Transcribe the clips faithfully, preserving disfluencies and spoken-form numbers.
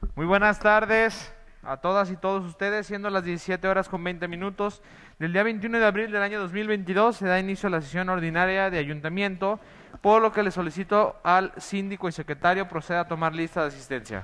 Muy buenas tardes a todas y todos ustedes, siendo las diecisiete horas con veinte minutos del día veintiuno de abril del año dos mil veintidós, se da inicio a la sesión ordinaria de ayuntamiento, por lo que le solicito al síndico y secretario proceda a tomar lista de asistencia.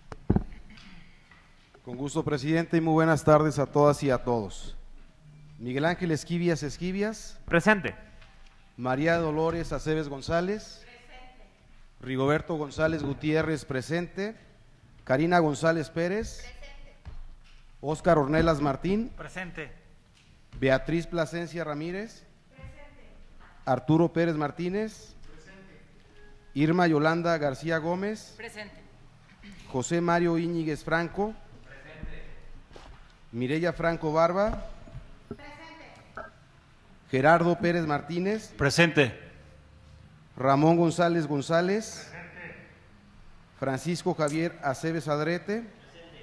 Con gusto, presidente, y muy buenas tardes a todas y a todos. Miguel Ángel Esquivias Esquivias. Presente. María Dolores Aceves González. Presente. Rigoberto González Gutiérrez, presente. Karina González Pérez. Presente. Óscar Ornelas Martín. Presente. Beatriz Plasencia Ramírez. Presente. Arturo Pérez Martínez. Presente. Irma Yolanda García Gómez. Presente. José Mario Íñiguez Franco. Presente. Mireya Franco Barba. Presente. Gerardo Pérez Martínez. Presente. Ramón González González. Presente. Francisco Javier Aceves Adrete. Presente.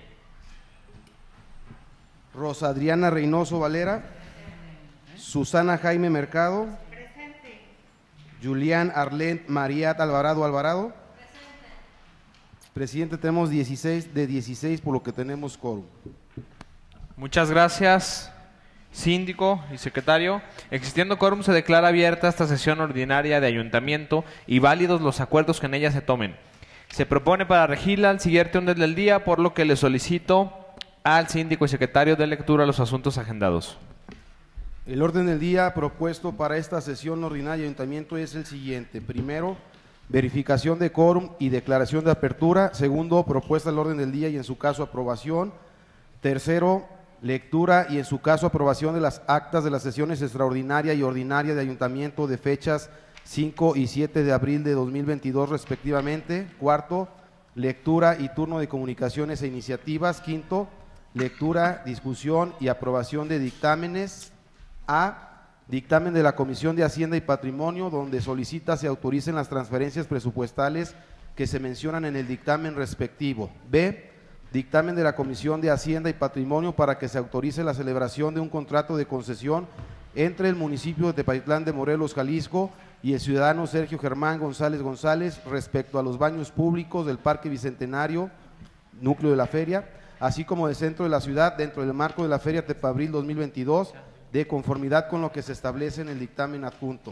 Rosa Adriana Reynoso Valera. Presente. Susana Jaime Mercado. Presente. Julián Arlén Mariat Alvarado Alvarado. Presente. Presidente, tenemos dieciséis de dieciséis, por lo que tenemos quórum. Muchas gracias, síndico y secretario. Existiendo quórum, se declara abierta esta sesión ordinaria de ayuntamiento y válidos los acuerdos que en ella se tomen. Se propone para regirla el siguiente orden del día, por lo que le solicito al síndico y secretario de lectura a los asuntos agendados. El orden del día propuesto para esta sesión ordinaria de ayuntamiento es el siguiente. Primero, verificación de quórum y declaración de apertura. Segundo, propuesta del orden del día y en su caso aprobación. Tercero, lectura y en su caso aprobación de las actas de las sesiones extraordinaria y ordinaria de ayuntamiento de fechas cinco y siete de abril de dos mil veintidós respectivamente. Cuarto, lectura y turno de comunicaciones e iniciativas. Quinto, lectura, discusión y aprobación de dictámenes. A, dictamen de la Comisión de Hacienda y Patrimonio, donde solicita se autoricen las transferencias presupuestales que se mencionan en el dictamen respectivo. B, dictamen de la Comisión de Hacienda y Patrimonio para que se autorice la celebración de un contrato de concesión entre el municipio de Tepatitlán de Morelos, Jalisco, y el ciudadano Sergio Germán González González respecto a los baños públicos del Parque Bicentenario, núcleo de la feria, así como del centro de la ciudad, dentro del marco de la Feria Tepabril dos mil veintidós, de conformidad con lo que se establece en el dictamen adjunto.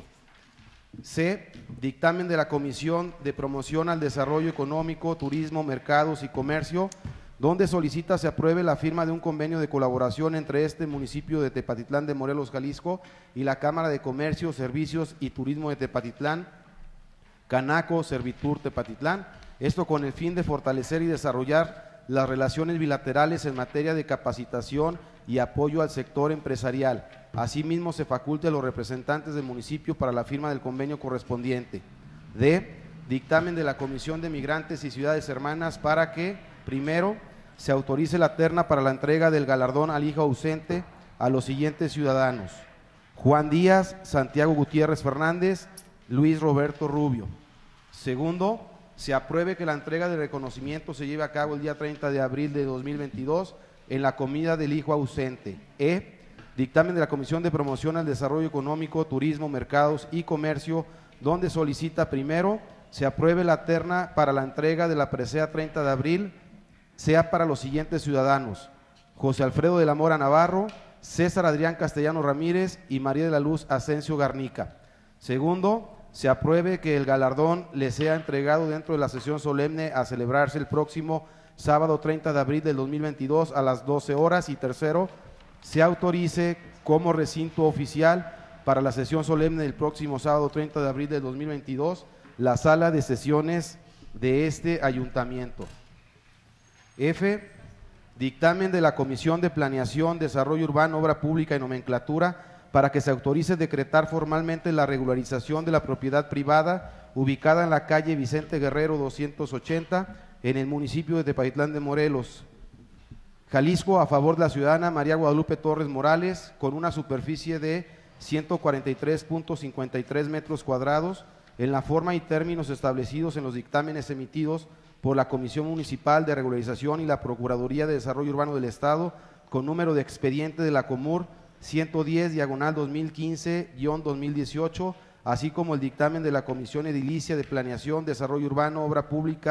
C, dictamen de la Comisión de Promoción al Desarrollo Económico, Turismo, Mercados y Comercio, donde solicita se apruebe la firma de un convenio de colaboración entre este municipio de Tepatitlán de Morelos, Jalisco, y la Cámara de Comercio, Servicios y Turismo de Tepatitlán, Canaco, Servitur Tepatitlán, esto con el fin de fortalecer y desarrollar las relaciones bilaterales en materia de capacitación y apoyo al sector empresarial. Asimismo, se faculte a los representantes del municipio para la firma del convenio correspondiente. D, dictamen de la Comisión de Migrantes y Ciudades Hermanas para que, primero, se autorice la terna para la entrega del galardón al hijo ausente a los siguientes ciudadanos: Juan Díaz, Santiago Gutiérrez Fernández, Luis Roberto Rubio. Segundo, se apruebe que la entrega de reconocimiento se lleve a cabo el día treinta de abril de dos mil veintidós en la comida del hijo ausente. E, dictamen de la Comisión de Promoción al Desarrollo Económico, Turismo, Mercados y Comercio, donde solicita primero se apruebe la terna para la entrega de la presea treinta de abril sea para los siguientes ciudadanos: José Alfredo de la Mora Navarro, César Adrián Castellano Ramírez y María de la Luz Asensio Garnica. Segundo, se apruebe que el galardón le sea entregado dentro de la sesión solemne a celebrarse el próximo sábado treinta de abril del dos mil veintidós a las doce horas. Y tercero, se autorice como recinto oficial para la sesión solemne del próximo sábado treinta de abril del dos mil veintidós la sala de sesiones de este ayuntamiento. F, dictamen de la Comisión de Planeación, Desarrollo Urbano, Obra Pública y Nomenclatura para que se autorice decretar formalmente la regularización de la propiedad privada ubicada en la calle Vicente Guerrero doscientos ochenta en el municipio de Tepatitlán de Morelos, Jalisco, a favor de la ciudadana María Guadalupe Torres Morales, con una superficie de ciento cuarenta y tres punto cincuenta y tres metros cuadrados, en la forma y términos establecidos en los dictámenes emitidos por la Comisión Municipal de Regularización y la Procuraduría de Desarrollo Urbano del Estado, con número de expediente de la Comur ciento diez, diagonal dos mil quince guión dos mil dieciocho, así como el dictamen de la Comisión Edilicia de Planeación, Desarrollo Urbano, Obra Pública,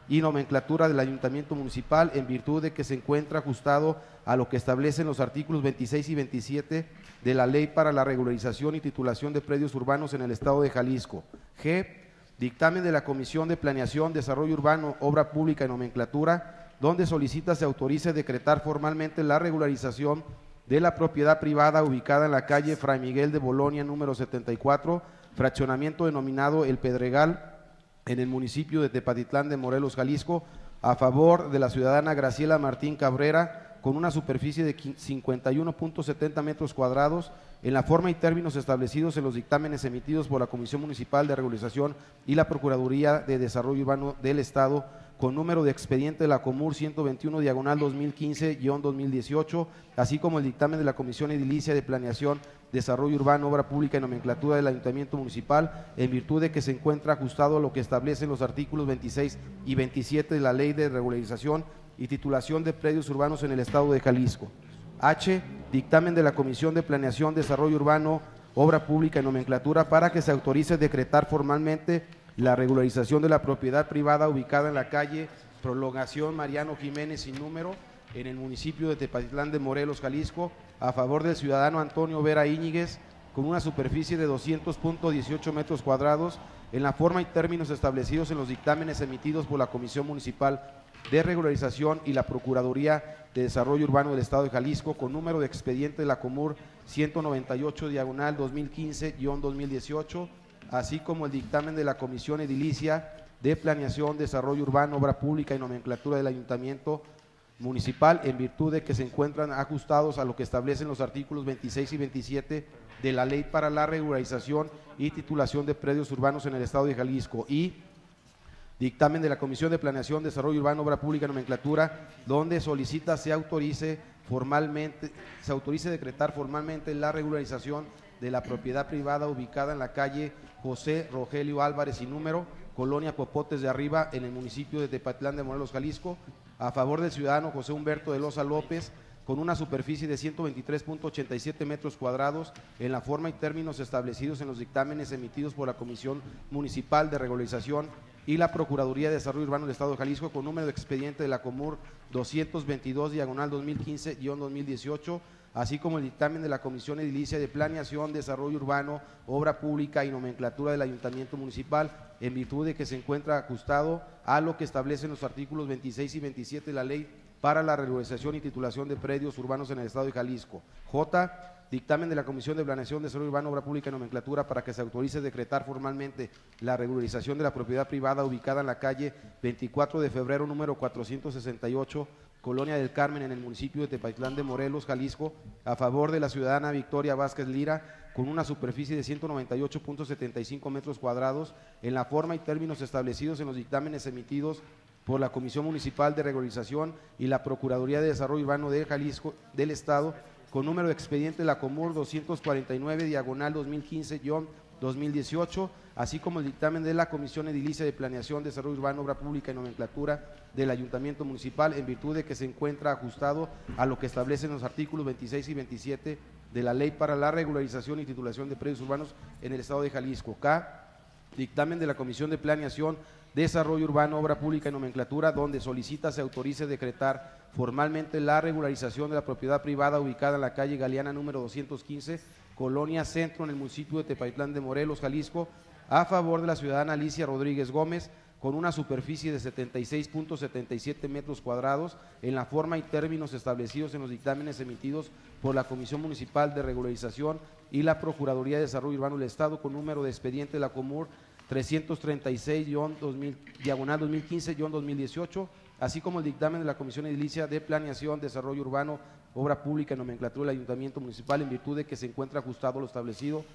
y nomenclatura del Ayuntamiento Municipal, en virtud de que se encuentra ajustado a lo que establecen los artículos veintiséis y veintisiete de la Ley para la Regularización y Titulación de Predios Urbanos en el Estado de Jalisco. G. Dictamen de la Comisión de Planeación, Desarrollo Urbano, Obra Pública y Nomenclatura, donde solicita se autorice decretar formalmente la regularización de la propiedad privada ubicada en la calle Fray Miguel de Bolonia, número setenta y cuatro, fraccionamiento denominado El Pedregal, en el municipio de Tepatitlán de Morelos, Jalisco, a favor de la ciudadana Graciela Martín Cabrera, con una superficie de cincuenta y uno punto setenta metros cuadrados, en la forma y términos establecidos en los dictámenes emitidos por la Comisión Municipal de Regularización y la Procuraduría de Desarrollo Urbano del Estado, con número de expediente de la Comur ciento veintiuno diagonal dos mil quince guión dos mil dieciocho, así como el dictamen de la Comisión Edilicia de Planeación, Desarrollo Urbano, Obra Pública y Nomenclatura del Ayuntamiento Municipal, en virtud de que se encuentra ajustado a lo que establecen los artículos veintiséis y veintisiete de la Ley de Regularización y Titulación de Predios Urbanos en el Estado de Jalisco. H. Dictamen de la Comisión de Planeación, Desarrollo Urbano, Obra Pública y Nomenclatura para que se autorice decretar formalmente la regularización de la propiedad privada ubicada en la calle Prolongación Mariano Jiménez sin número, en el municipio de Tepatitlán de Morelos, Jalisco, a favor del ciudadano Antonio Vera Íñiguez, con una superficie de doscientos punto dieciocho metros cuadrados, en la forma y términos establecidos en los dictámenes emitidos por la Comisión Municipal de Regularización y la Procuraduría de Desarrollo Urbano del Estado de Jalisco, con número de expediente de la Comur ciento noventa y ocho diagonal dos mil quince guión dos mil dieciocho, así como el dictamen de la Comisión Edilicia de Planeación, Desarrollo Urbano, Obra Pública y Nomenclatura del Ayuntamiento Municipal, en virtud de que se encuentran ajustados a lo que establecen los artículos veintiséis y veintisiete de la Ley para la Regularización y Titulación de Predios Urbanos en el Estado de Jalisco. Y dictamen de la Comisión de Planeación, Desarrollo Urbano, Obra Pública y Nomenclatura, donde solicita se autorice formalmente, se autorice decretar formalmente la regularización de la propiedad privada ubicada en la calle José Rogelio Álvarez y número, Colonia Popotes de Arriba, en el municipio de Tepatitlán de Morelos, Jalisco, a favor del ciudadano José Humberto de Loza López, con una superficie de ciento veintitrés punto ochenta y siete metros cuadrados, en la forma y términos establecidos en los dictámenes emitidos por la Comisión Municipal de Regularización y la Procuraduría de Desarrollo Urbano del Estado de Jalisco, con número de expediente de la Comur doscientos veintidós diagonal dos mil quince guión dos mil dieciocho, así como el dictamen de la Comisión Edilicia de Planeación, Desarrollo Urbano, Obra Pública y Nomenclatura del Ayuntamiento Municipal, en virtud de que se encuentra ajustado a lo que establecen los artículos veintiséis y veintisiete de la Ley para la Regularización y Titulación de Predios Urbanos en el Estado de Jalisco. J. Dictamen de la Comisión de Planeación, Desarrollo Urbano, Obra Pública y Nomenclatura para que se autorice decretar formalmente la regularización de la propiedad privada ubicada en la calle veinticuatro de febrero, número cuatrocientos sesenta y ocho, Colonia del Carmen, en el municipio de Tepatitlán de Morelos, Jalisco, a favor de la ciudadana Victoria Vázquez Lira, con una superficie de ciento noventa y ocho punto setenta y cinco metros cuadrados, en la forma y términos establecidos en los dictámenes emitidos por la Comisión Municipal de Regularización y la Procuraduría de Desarrollo Urbano de Jalisco del Estado, con número de expediente de la Comur doscientos cuarenta y nueve diagonal dos mil quince guión dos mil dieciocho, así como el dictamen de la Comisión Edilicia de Planeación, Desarrollo Urbano, Obra Pública y Nomenclatura del Ayuntamiento Municipal, en virtud de que se encuentra ajustado a lo que establecen los artículos veintiséis y veintisiete de la Ley para la Regularización y Titulación de Predios Urbanos en el Estado de Jalisco. K. Dictamen de la Comisión de Planeación, Desarrollo Urbano, Obra Pública y Nomenclatura, donde solicita se autorice decretar formalmente la regularización de la propiedad privada ubicada en la calle Galeana número doscientos quince, Colonia Centro, en el municipio de Tepatitlán de Morelos, Jalisco, a favor de la ciudadana Alicia Rodríguez Gómez, con una superficie de setenta y seis punto setenta y siete metros cuadrados, en la forma y términos establecidos en los dictámenes emitidos por la Comisión Municipal de Regularización y la Procuraduría de Desarrollo Urbano del Estado, con número de expediente de la Comur trescientos treinta y seis diagonal dos mil quince guión dos mil dieciocho, así como el dictamen de la Comisión Edilicia de Planeación, Desarrollo Urbano, Obra Pública y Nomenclatura del Ayuntamiento Municipal, en virtud de que se encuentra ajustado lo establecido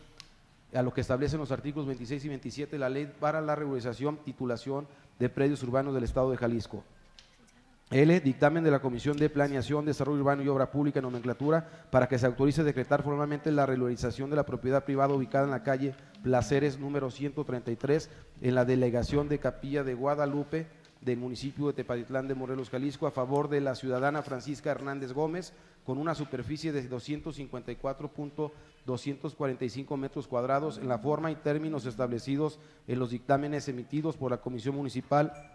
a lo que establecen los artículos veintiséis y veintisiete de la Ley para la Regularización, Titulación de Predios Urbanos del Estado de Jalisco. L. Dictamen de la Comisión de Planeación, Desarrollo Urbano y Obra Pública y Nomenclatura para que se autorice decretar formalmente la regularización de la propiedad privada ubicada en la calle Placeres número ciento treinta y tres, en la delegación de Capilla de Guadalupe del municipio de Tepatitlán de Morelos, Jalisco, a favor de la ciudadana Francisca Hernández Gómez, con una superficie de doscientos cincuenta y cuatro punto doscientos cuarenta y cinco metros cuadrados, en la forma y términos establecidos en los dictámenes emitidos por la Comisión Municipal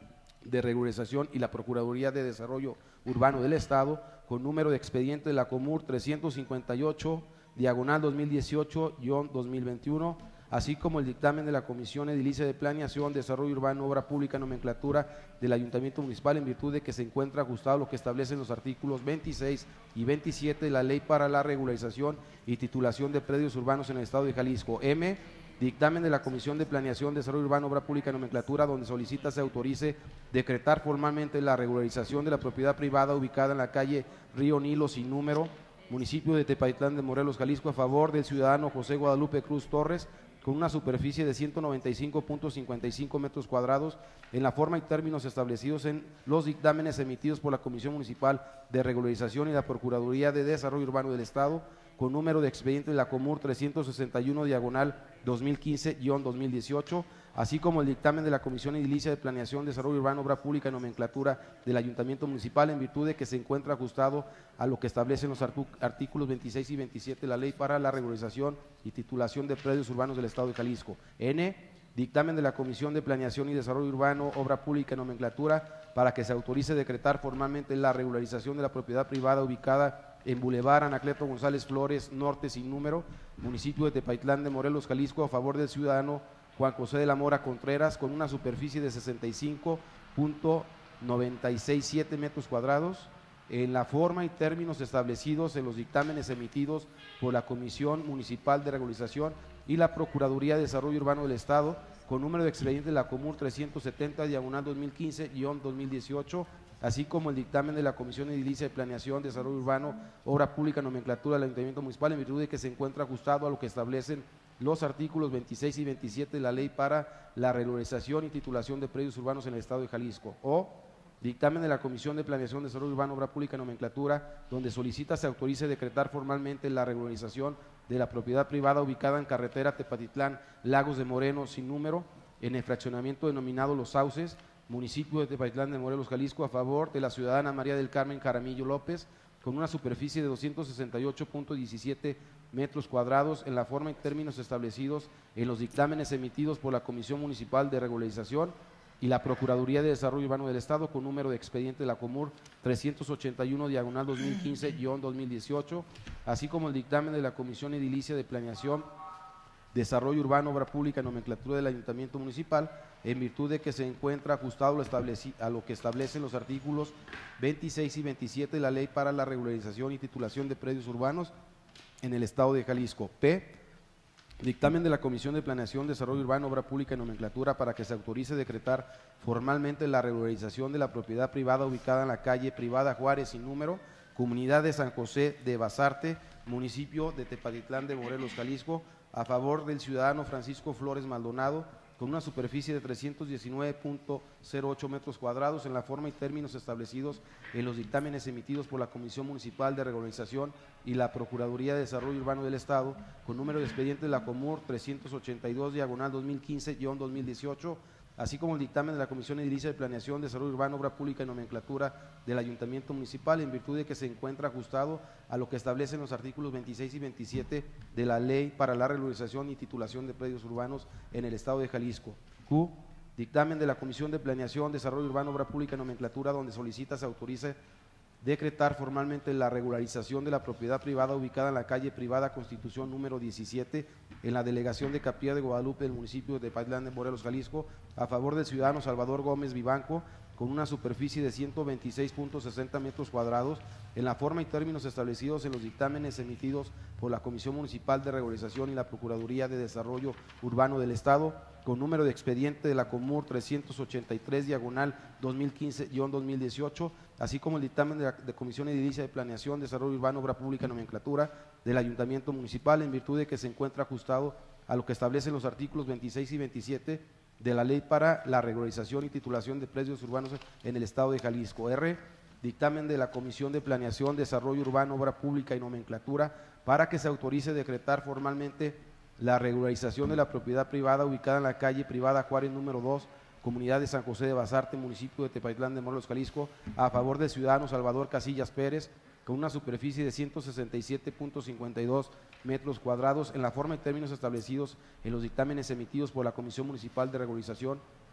de Regularización y la Procuraduría de Desarrollo Urbano del Estado, con número de expediente de la Comur trescientos cincuenta y ocho, diagonal dos mil dieciocho guión dos mil veintiuno, así como el dictamen de la Comisión Edilicia de Planeación, Desarrollo Urbano, Obra Pública y Nomenclatura del Ayuntamiento Municipal, en virtud de que se encuentra ajustado a lo que establecen los artículos veintiséis y veintisiete de la Ley para la Regularización y Titulación de Predios Urbanos en el Estado de Jalisco. M. Dictamen de la Comisión de Planeación, Desarrollo Urbano, Obra Pública y Nomenclatura, donde solicita se autorice decretar formalmente la regularización de la propiedad privada ubicada en la calle Río Nilo sin número, municipio de Tepatitlán de Morelos, Jalisco, a favor del ciudadano José Guadalupe Cruz Torres, con una superficie de ciento noventa y cinco punto cincuenta y cinco metros cuadrados, en la forma y términos establecidos en los dictámenes emitidos por la Comisión Municipal de Regularización y la Procuraduría de Desarrollo Urbano del Estado, con número de expediente de la Comur trescientos sesenta y uno, diagonal dos mil quince guión dos mil dieciocho, así como el dictamen de la Comisión Edilicia de Planeación, Desarrollo Urbano, Obra Pública y Nomenclatura del Ayuntamiento Municipal, en virtud de que se encuentra ajustado a lo que establecen los artículos veintiséis y veintisiete de la Ley para la Regularización y Titulación de Predios Urbanos del Estado de Jalisco. N. Dictamen de la Comisión de Planeación y Desarrollo Urbano, Obra Pública y Nomenclatura, para que se autorice decretar formalmente la regularización de la propiedad privada ubicada en Boulevard Anacleto González Flores Norte sin número, municipio de Tepatitlán de Morelos, Jalisco, a favor del ciudadano Juan José de la Mora Contreras, con una superficie de sesenta y cinco punto noventa y seis siete metros cuadrados, en la forma y términos establecidos en los dictámenes emitidos por la Comisión Municipal de Regularización y la Procuraduría de Desarrollo Urbano del Estado, con número de expediente de la Comur trescientos setenta, diagonal dos mil quince guión dos mil dieciocho, así como el dictamen de la Comisión Edilicia de Planeación, Desarrollo Urbano, Obra Pública y Nomenclatura del Ayuntamiento Municipal, en virtud de que se encuentra ajustado a lo que establecen los artículos veintiséis y veintisiete de la Ley para la Regularización y Titulación de Predios Urbanos en el Estado de Jalisco. O dictamen de la Comisión de Planeación, Desarrollo Urbano, Obra Pública y Nomenclatura, donde solicita se autorice decretar formalmente la regularización de la propiedad privada ubicada en carretera Tepatitlán, Lagos de Moreno, sin número, en el fraccionamiento denominado Los Sauces, municipio de Tepatitlán de Morelos, Jalisco, a favor de la ciudadana María del Carmen Jaramillo López, con una superficie de doscientos sesenta y ocho punto diecisiete metros cuadrados, en la forma y términos establecidos en los dictámenes emitidos por la Comisión Municipal de Regularización y la Procuraduría de Desarrollo Urbano del Estado, con número de expediente de la Comur trescientos ochenta y uno, diagonal dos mil quince guión dos mil dieciocho, así como el dictamen de la Comisión Edilicia de Planeación, Desarrollo Urbano, Obra Pública y Nomenclatura del Ayuntamiento Municipal, en virtud de que se encuentra ajustado a lo que establecen los artículos veintiséis y veintisiete de la Ley para la Regularización y Titulación de Predios Urbanos en el Estado de Jalisco. P. Dictamen de la Comisión de Planeación, Desarrollo Urbano, Obra Pública y Nomenclatura, para que se autorice decretar formalmente la regularización de la propiedad privada ubicada en la calle Privada Juárez sin número, Comunidad de San José de Basarte, municipio de Tepatitlán de Morelos, Jalisco, a favor del ciudadano Francisco Flores Maldonado, con una superficie de trescientos diecinueve punto cero ocho metros cuadrados, en la forma y términos establecidos en los dictámenes emitidos por la Comisión Municipal de Regularización y la Procuraduría de Desarrollo Urbano del Estado, con número de expediente de la Comur trescientos ochenta y dos, diagonal dos mil quince guión dos mil dieciocho, así como el dictamen de la Comisión Edilicia de Planeación, Desarrollo Urbano, Obra Pública y Nomenclatura del Ayuntamiento Municipal, en virtud de que se encuentra ajustado a lo que establecen los artículos veintiséis y veintisiete de la Ley para la Regularización y Titulación de Predios Urbanos en el Estado de Jalisco. Q. Dictamen de la Comisión de Planeación, Desarrollo Urbano, Obra Pública y Nomenclatura, donde solicita se autorice decretar formalmente la regularización de la propiedad privada ubicada en la calle Privada Constitución número diecisiete, en la delegación de Capilla de Guadalupe del municipio de Tepatitlán de Morelos, Jalisco, a favor del ciudadano Salvador Gómez Vivanco, con una superficie de ciento veintiséis punto sesenta metros cuadrados, en la forma y términos establecidos en los dictámenes emitidos por la Comisión Municipal de Regularización y la Procuraduría de Desarrollo Urbano del Estado, con número de expediente de la Comur trescientos ochenta y tres, diagonal dos mil quince guión dos mil dieciocho, así como el dictamen de la de Comisión Edilicia de Planeación, Desarrollo Urbano, Obra Pública y Nomenclatura del Ayuntamiento Municipal, en virtud de que se encuentra ajustado a lo que establecen los artículos veintiséis y veintisiete de la Ley para la Regularización y Titulación de Predios Urbanos en el Estado de Jalisco. R. Dictamen de la Comisión de Planeación, Desarrollo Urbano, Obra Pública y Nomenclatura, para que se autorice decretar formalmente la regularización de la propiedad privada ubicada en la calle Privada Juárez número dos, Comunidad de San José de Basarte, municipio de Tepatitlán de Morelos, Jalisco, a favor del ciudadano Salvador Casillas Pérez, con una superficie de ciento sesenta y siete punto cincuenta y dos metros cuadrados, en la forma y términos establecidos en los dictámenes emitidos por la Comisión Municipal de Regularización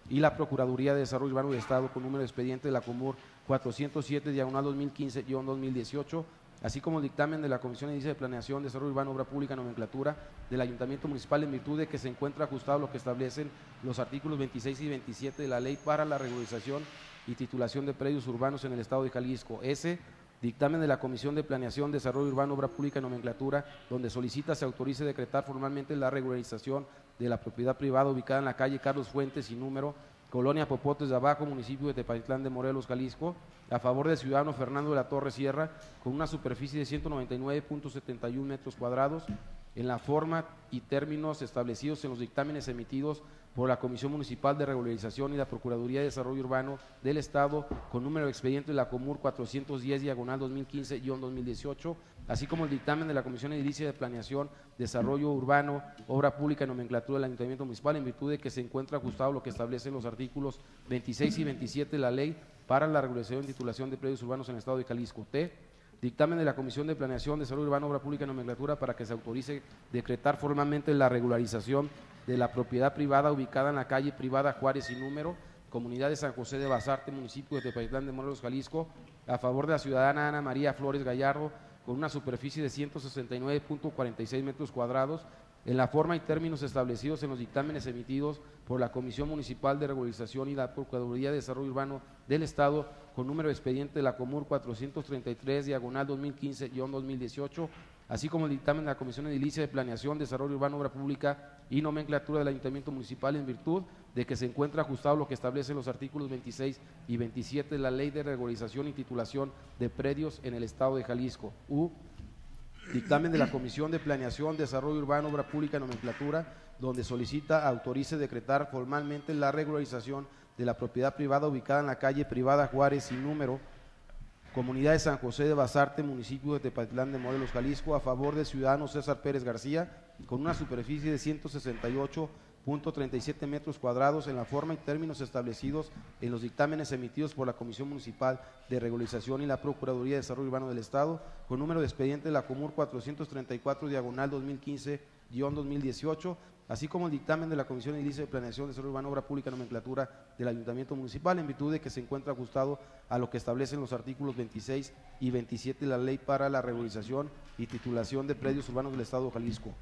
y la Procuraduría de Desarrollo Urbano del Estado con número de expediente de la Comur cuatrocientos siete, diagonal dos mil quince guión dos mil dieciocho, así como el dictamen de la Comisión Edilicia de Planeación, Desarrollo Urbano, Obra Pública y Nomenclatura del Ayuntamiento Municipal en virtud de que se encuentra ajustado a lo que establecen los artículos veintiséis y veintisiete de la Ley para la Regularización y Titulación de Predios Urbanos en el Estado de Jalisco. S. Dictamen de la Comisión de Planeación, Desarrollo Urbano, Obra Pública y Nomenclatura, donde solicita se autorice decretar formalmente la regularización de la propiedad privada ubicada en la calle Carlos Fuentes sin número, Colonia Popotes de Abajo, municipio de Tepatitlán de Morelos, Jalisco, a favor del ciudadano Fernando de la Torre Sierra, con una superficie de ciento noventa y nueve punto setenta y uno metros cuadrados, en la forma y términos establecidos en los dictámenes emitidos por la Comisión Municipal de Regularización y la Procuraduría de Desarrollo Urbano del Estado, con número de expediente de la Comur cuatrocientos diez, diagonal dos mil quince guión dos mil dieciocho, así como el dictamen de la Comisión Edilicia de Planeación, Desarrollo Urbano, Obra Pública y Nomenclatura del Ayuntamiento Municipal, en virtud de que se encuentra ajustado a lo que establecen los artículos veintiséis y veintisiete de la Ley para la Regularización y Titulación de Predios Urbanos en el Estado de Jalisco. T. Dictamen de la Comisión de Planeación, Desarrollo Urbano, Obra Pública y Nomenclatura para que se autorice decretar formalmente la regularización de la propiedad privada ubicada en la calle Privada Juárez sin número, Comunidad de San José de Basarte, municipio de Tepatitlán de Morelos, Jalisco, a favor de la ciudadana Ana María Flores Gallardo, con una superficie de ciento sesenta y nueve punto cuarenta y seis metros cuadrados, en la forma y términos establecidos en los dictámenes emitidos por la Comisión Municipal de Regularización y la Procuraduría de Desarrollo Urbano del Estado, con número de expediente de la Comur cuatrocientos treinta y tres, diagonal dos mil quince guión dos mil dieciocho, así como el dictamen de la Comisión Edilicia de Planeación, Desarrollo Urbano, Obra Pública y Nomenclatura del Ayuntamiento Municipal, en virtud de que se encuentra ajustado lo que establecen los artículos veintiséis y veintisiete de la Ley de Regularización y Titulación de Predios en el Estado de Jalisco. U. Dictamen de la Comisión de Planeación, Desarrollo Urbano, Obra Pública y Nomenclatura, donde solicita autorice decretar formalmente la regularización de la propiedad privada ubicada en la calle Privada Juárez sin número, Comunidad de San José de Basarte, municipio de Tepatitlán de Morelos, Jalisco, a favor del ciudadano César Pérez García, con una superficie de ciento sesenta y ocho punto treinta y siete metros cuadrados, en la forma y términos establecidos en los dictámenes emitidos por la Comisión Municipal de Regularización y la Procuraduría de Desarrollo Urbano del Estado, con número de expediente de la Comur cuatrocientos treinta y cuatro, diagonal dos mil quince guión dos mil dieciocho, así como el dictamen de la Comisión Edilicia de Planeación, Desarrollo Urbano, Obra Pública y Nomenclatura del Ayuntamiento Municipal, en virtud de que se encuentra ajustado a lo que establecen los artículos veintiséis y veintisiete de la Ley para la Regularización y Titulación de Predios Urbanos del Estado de Jalisco.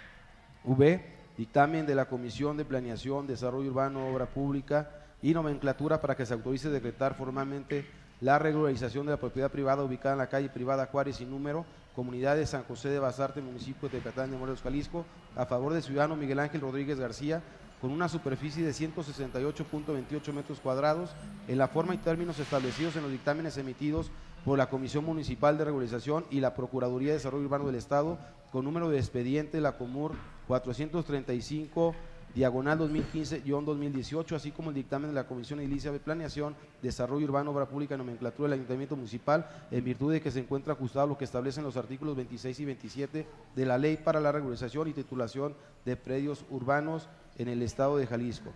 V. Dictamen de la Comisión de Planeación, Desarrollo Urbano, Obra Pública y Nomenclatura para que se autorice decretar formalmente la regularización de la propiedad privada ubicada en la calle Privada Juárez sin número, Comunidad de San José de Basarte, municipio de Tepatitlán de Morelos, Jalisco, a favor del ciudadano Miguel Ángel Rodríguez García, con una superficie de ciento sesenta y ocho punto veintiocho metros cuadrados, en la forma y términos establecidos en los dictámenes emitidos por la Comisión Municipal de Regularización y la Procuraduría de Desarrollo Urbano del Estado, con número de expediente la Comur cuatrocientos treinta y cinco, diagonal dos mil quince guión dos mil dieciocho, así como el dictamen de la Comisión Edilicia de Planeación, Desarrollo Urbano, Obra Pública y Nomenclatura del Ayuntamiento Municipal, en virtud de que se encuentra ajustado a lo que establecen los artículos veintiséis y veintisiete de la Ley para la Regularización y Titulación de Predios Urbanos en el Estado de Jalisco.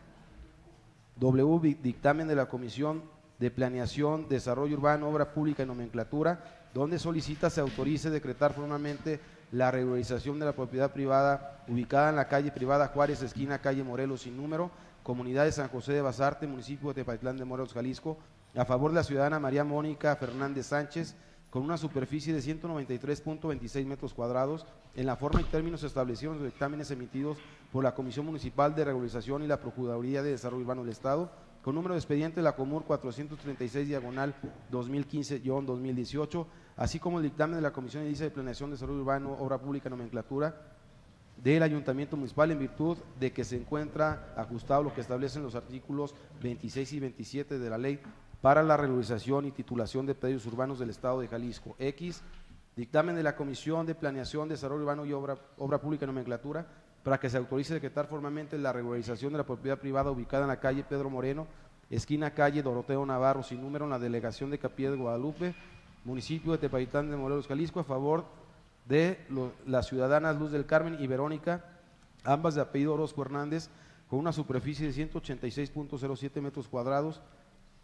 W. Dictamen de la Comisión de Planeación, Desarrollo Urbano, Obra Pública y Nomenclatura, donde solicita se autorice decretar formalmente la regularización de la propiedad privada ubicada en la calle Privada Juárez, esquina calle Morelos sin número, Comunidad de San José de Basarte, municipio de Tepatitlán de Morelos, Jalisco, a favor de la ciudadana María Mónica Fernández Sánchez, con una superficie de ciento noventa y tres punto veintiséis metros cuadrados, en la forma y términos establecidos en los dictámenes emitidos por la Comisión Municipal de Regularización y la Procuraduría de Desarrollo Urbano del Estado, con número de expediente de la Comur cuatrocientos treinta y seis, diagonal dos mil quince guión dos mil dieciocho, así como el dictamen de la Comisión Edilicia de Planeación, Desarrollo Urbano, Obra Pública y Nomenclatura del Ayuntamiento Municipal, en virtud de que se encuentra ajustado lo que establecen los artículos veintiséis y veintisiete de la Ley para la regularización y titulación de predios urbanos del Estado de Jalisco. X. Dictamen de la Comisión de Planeación, Desarrollo Urbano y Obra, Obra Pública y Nomenclatura para que se autorice decretar formalmente la regularización de la propiedad privada ubicada en la calle Pedro Moreno, esquina calle Doroteo Navarro sin número, en la delegación de Capilla de Guadalupe, municipio de Tepatitlán de Morelos, Jalisco, a favor de lo, las ciudadanas Luz del Carmen y Verónica, ambas de apellido Orozco Hernández, con una superficie de ciento ochenta y seis punto cero siete metros cuadrados,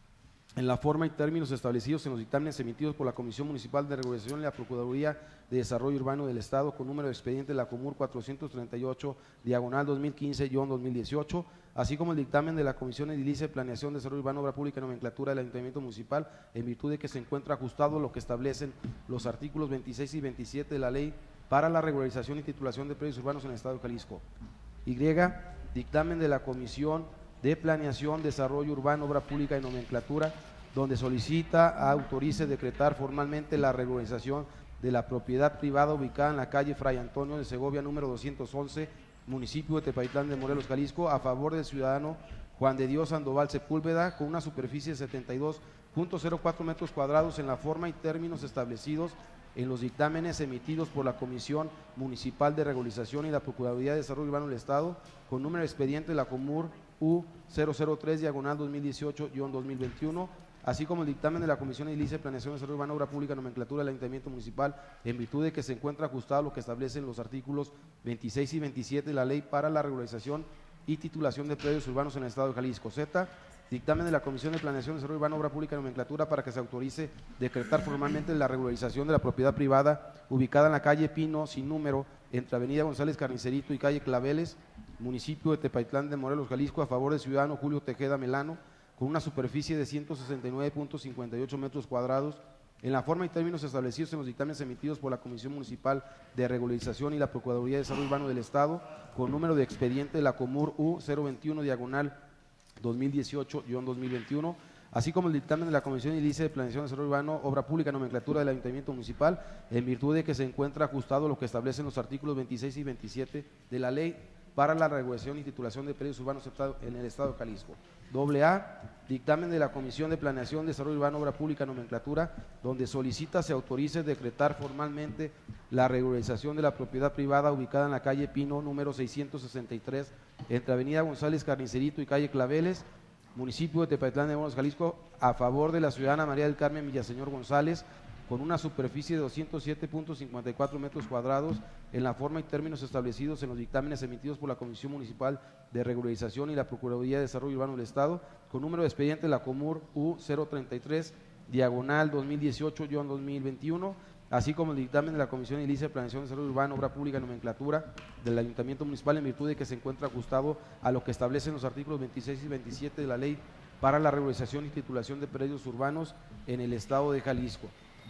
en la forma y términos establecidos en los dictámenes emitidos por la Comisión Municipal de Regulación y la Procuraduría de Desarrollo Urbano del Estado, con número de expediente de la Comur cuatrocientos treinta y ocho, diagonal dos mil quince guión dos mil dieciocho, así como el dictamen de la Comisión Edilicia de Planeación, Desarrollo Urbano, Obra Pública y Nomenclatura del Ayuntamiento Municipal, en virtud de que se encuentra ajustado a lo que establecen los artículos veintiséis y veintisiete de la Ley para la regularización y titulación de predios urbanos en el Estado de Jalisco. Y, dictamen de la Comisión de Planeación, Desarrollo Urbano, Obra Pública y Nomenclatura, donde solicita autorice decretar formalmente la regularización de la propiedad privada ubicada en la calle Fray Antonio de Segovia, número doscientos once, municipio de Tepatitlán de Morelos, Jalisco, a favor del ciudadano Juan de Dios Sandoval Sepúlveda, con una superficie de setenta y dos punto cero cuatro metros cuadrados, en la forma y términos establecidos en los dictámenes emitidos por la Comisión Municipal de Regularización y la Procuraduría de Desarrollo Urbano del Estado, con número de expediente de la Comur U cero cero tres, diagonal dos mil dieciocho guión dos mil veintiuno, así como el dictamen de la Comisión Edilicia de Planeación, Desarrollo Urbano, Obra Pública y Nomenclatura del Ayuntamiento Municipal, en virtud de que se encuentra ajustado a lo que establecen los artículos veintiséis y veintisiete de la Ley para la regularización y titulación de predios urbanos en el Estado de Jalisco. Z, dictamen de la Comisión de Planeación, Desarrollo Urbano, Obra Pública y Nomenclatura para que se autorice decretar formalmente la regularización de la propiedad privada ubicada en la calle Pino, sin número, entre Avenida González Carnicerito y calle Claveles, municipio de Tepatitlán de Morelos, Jalisco, a favor del ciudadano Julio Tejeda Melano, con una superficie de ciento sesenta y nueve punto cincuenta y ocho metros cuadrados, en la forma y términos establecidos en los dictámenes emitidos por la Comisión Municipal de Regularización y la Procuraduría de Desarrollo Urbano del Estado, con número de expediente de la Comur U cero veintiuno, diagonal dos mil dieciocho guión dos mil veintiuno, así como el dictamen de la Comisión Edilicia de Planeación, Desarrollo Urbano, Obra Pública y Nomenclatura del Ayuntamiento Municipal, en virtud de que se encuentra ajustado a lo que establecen los artículos veintiséis y veintisiete de la Ley para la regulación y titulación de predios urbanos en el Estado de Jalisco. Doble A, dictamen de la Comisión de Planeación, Desarrollo Urbano, Obra Pública y Nomenclatura, donde solicita se autorice decretar formalmente la regularización de la propiedad privada ubicada en la calle Pino, número seiscientos sesenta y tres, entre Avenida González Carnicerito y calle Claveles, municipio de Tepatitlán de Morelos, Jalisco, a favor de la ciudadana María del Carmen Villaseñor González, con una superficie de doscientos siete punto cincuenta y cuatro metros cuadrados, en la forma y términos establecidos en los dictámenes emitidos por la Comisión Municipal de Regularización y la Procuraduría de Desarrollo Urbano del Estado, con número de expediente de la Comur U cero treinta y tres, diagonal dos mil dieciocho guión dos mil veintiuno, así como el dictamen de la Comisión Edilicia de Planeación, Desarrollo Urbano, Obra Pública y Nomenclatura del Ayuntamiento Municipal, en virtud de que se encuentra ajustado a lo que establecen los artículos veintiséis y veintisiete de la Ley para la regularización y titulación de predios urbanos en el Estado de Jalisco.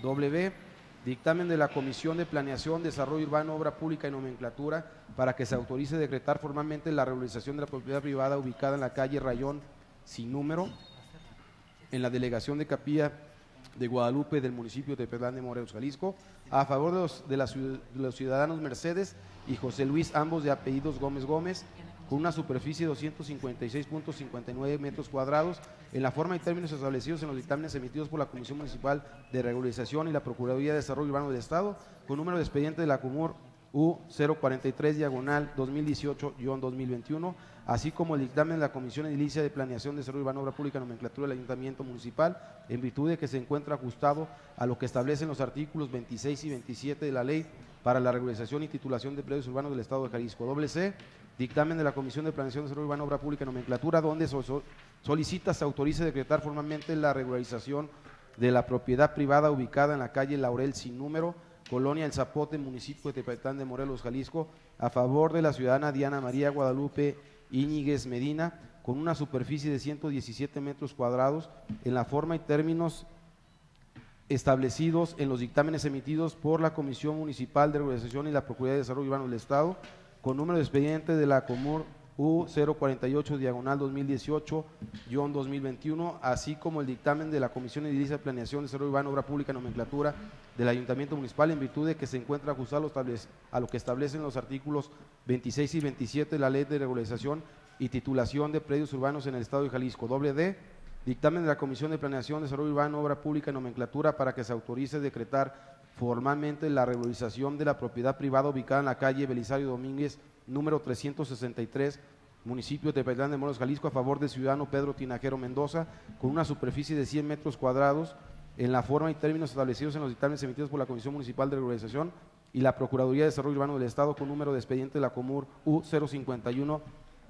W, dictamen de la Comisión de Planeación, Desarrollo Urbano, Obra Pública y Nomenclatura para que se autorice decretar formalmente la regularización de la propiedad privada ubicada en la calle Rayón, sin número, en la delegación de Capilla de Guadalupe del municipio de Tepatitlán de Morelos, Jalisco, a favor de los, de, la, de los ciudadanos Mercedes y José Luis, ambos de apellidos Gómez Gómez, con una superficie de doscientos cincuenta y seis punto cincuenta y nueve metros cuadrados, en la forma y términos establecidos en los dictámenes emitidos por la Comisión Municipal de Regularización y la Procuraduría de Desarrollo Urbano del Estado, con número de expediente de la Comur U cero cuarenta y tres, diagonal dos mil dieciocho guión dos mil veintiuno, así como el dictamen de la Comisión Edilicia de Planeación, Desarrollo Urbano, Obra Pública y Nomenclatura del Ayuntamiento Municipal, en virtud de que se encuentra ajustado a lo que establecen los artículos veintiséis y veintisiete de la Ley para la regularización y titulación de predios urbanos del Estado de Jalisco. Doble C, dictamen de la Comisión de Planeación, Desarrollo Urbano, Obra Pública y Nomenclatura, donde so so solicita se autorice decretar formalmente la regularización de la propiedad privada ubicada en la calle Laurel sin número, Colonia El Zapote, municipio de Tepatitlán de Morelos, Jalisco, a favor de la ciudadana Diana María Guadalupe Íñiguez Medina, con una superficie de ciento diecisiete metros cuadrados, en la forma y términos establecidos en los dictámenes emitidos por la Comisión Municipal de Regularización y la Procuraduría de Desarrollo Urbano del Estado, con número de expediente de la Comur U cero cuarenta y ocho, diagonal dos mil dieciocho guión dos mil veintiuno, así como el dictamen de la Comisión Edilicia de Planeación, Desarrollo Urbano, Obra Pública y Nomenclatura del Ayuntamiento Municipal, en virtud de que se encuentra ajustado a lo que establecen los artículos veintiséis y veintisiete de la Ley de Regularización y Titulación de Predios Urbanos en el Estado de Jalisco. Doble D, dictamen de la Comisión de Planeación, Desarrollo Urbano, Obra Pública y Nomenclatura para que se autorice decretar formalmente la regularización de la propiedad privada ubicada en la calle Belisario Domínguez, número trescientos sesenta y tres, municipio de Tepatitlán de Morelos, Jalisco, a favor del ciudadano Pedro Tinajero Mendoza, con una superficie de cien metros cuadrados, en la forma y términos establecidos en los dictámenes emitidos por la Comisión Municipal de Regularización y la Procuraduría de Desarrollo Urbano del Estado, con número de expediente de la Comur U cero cincuenta y uno,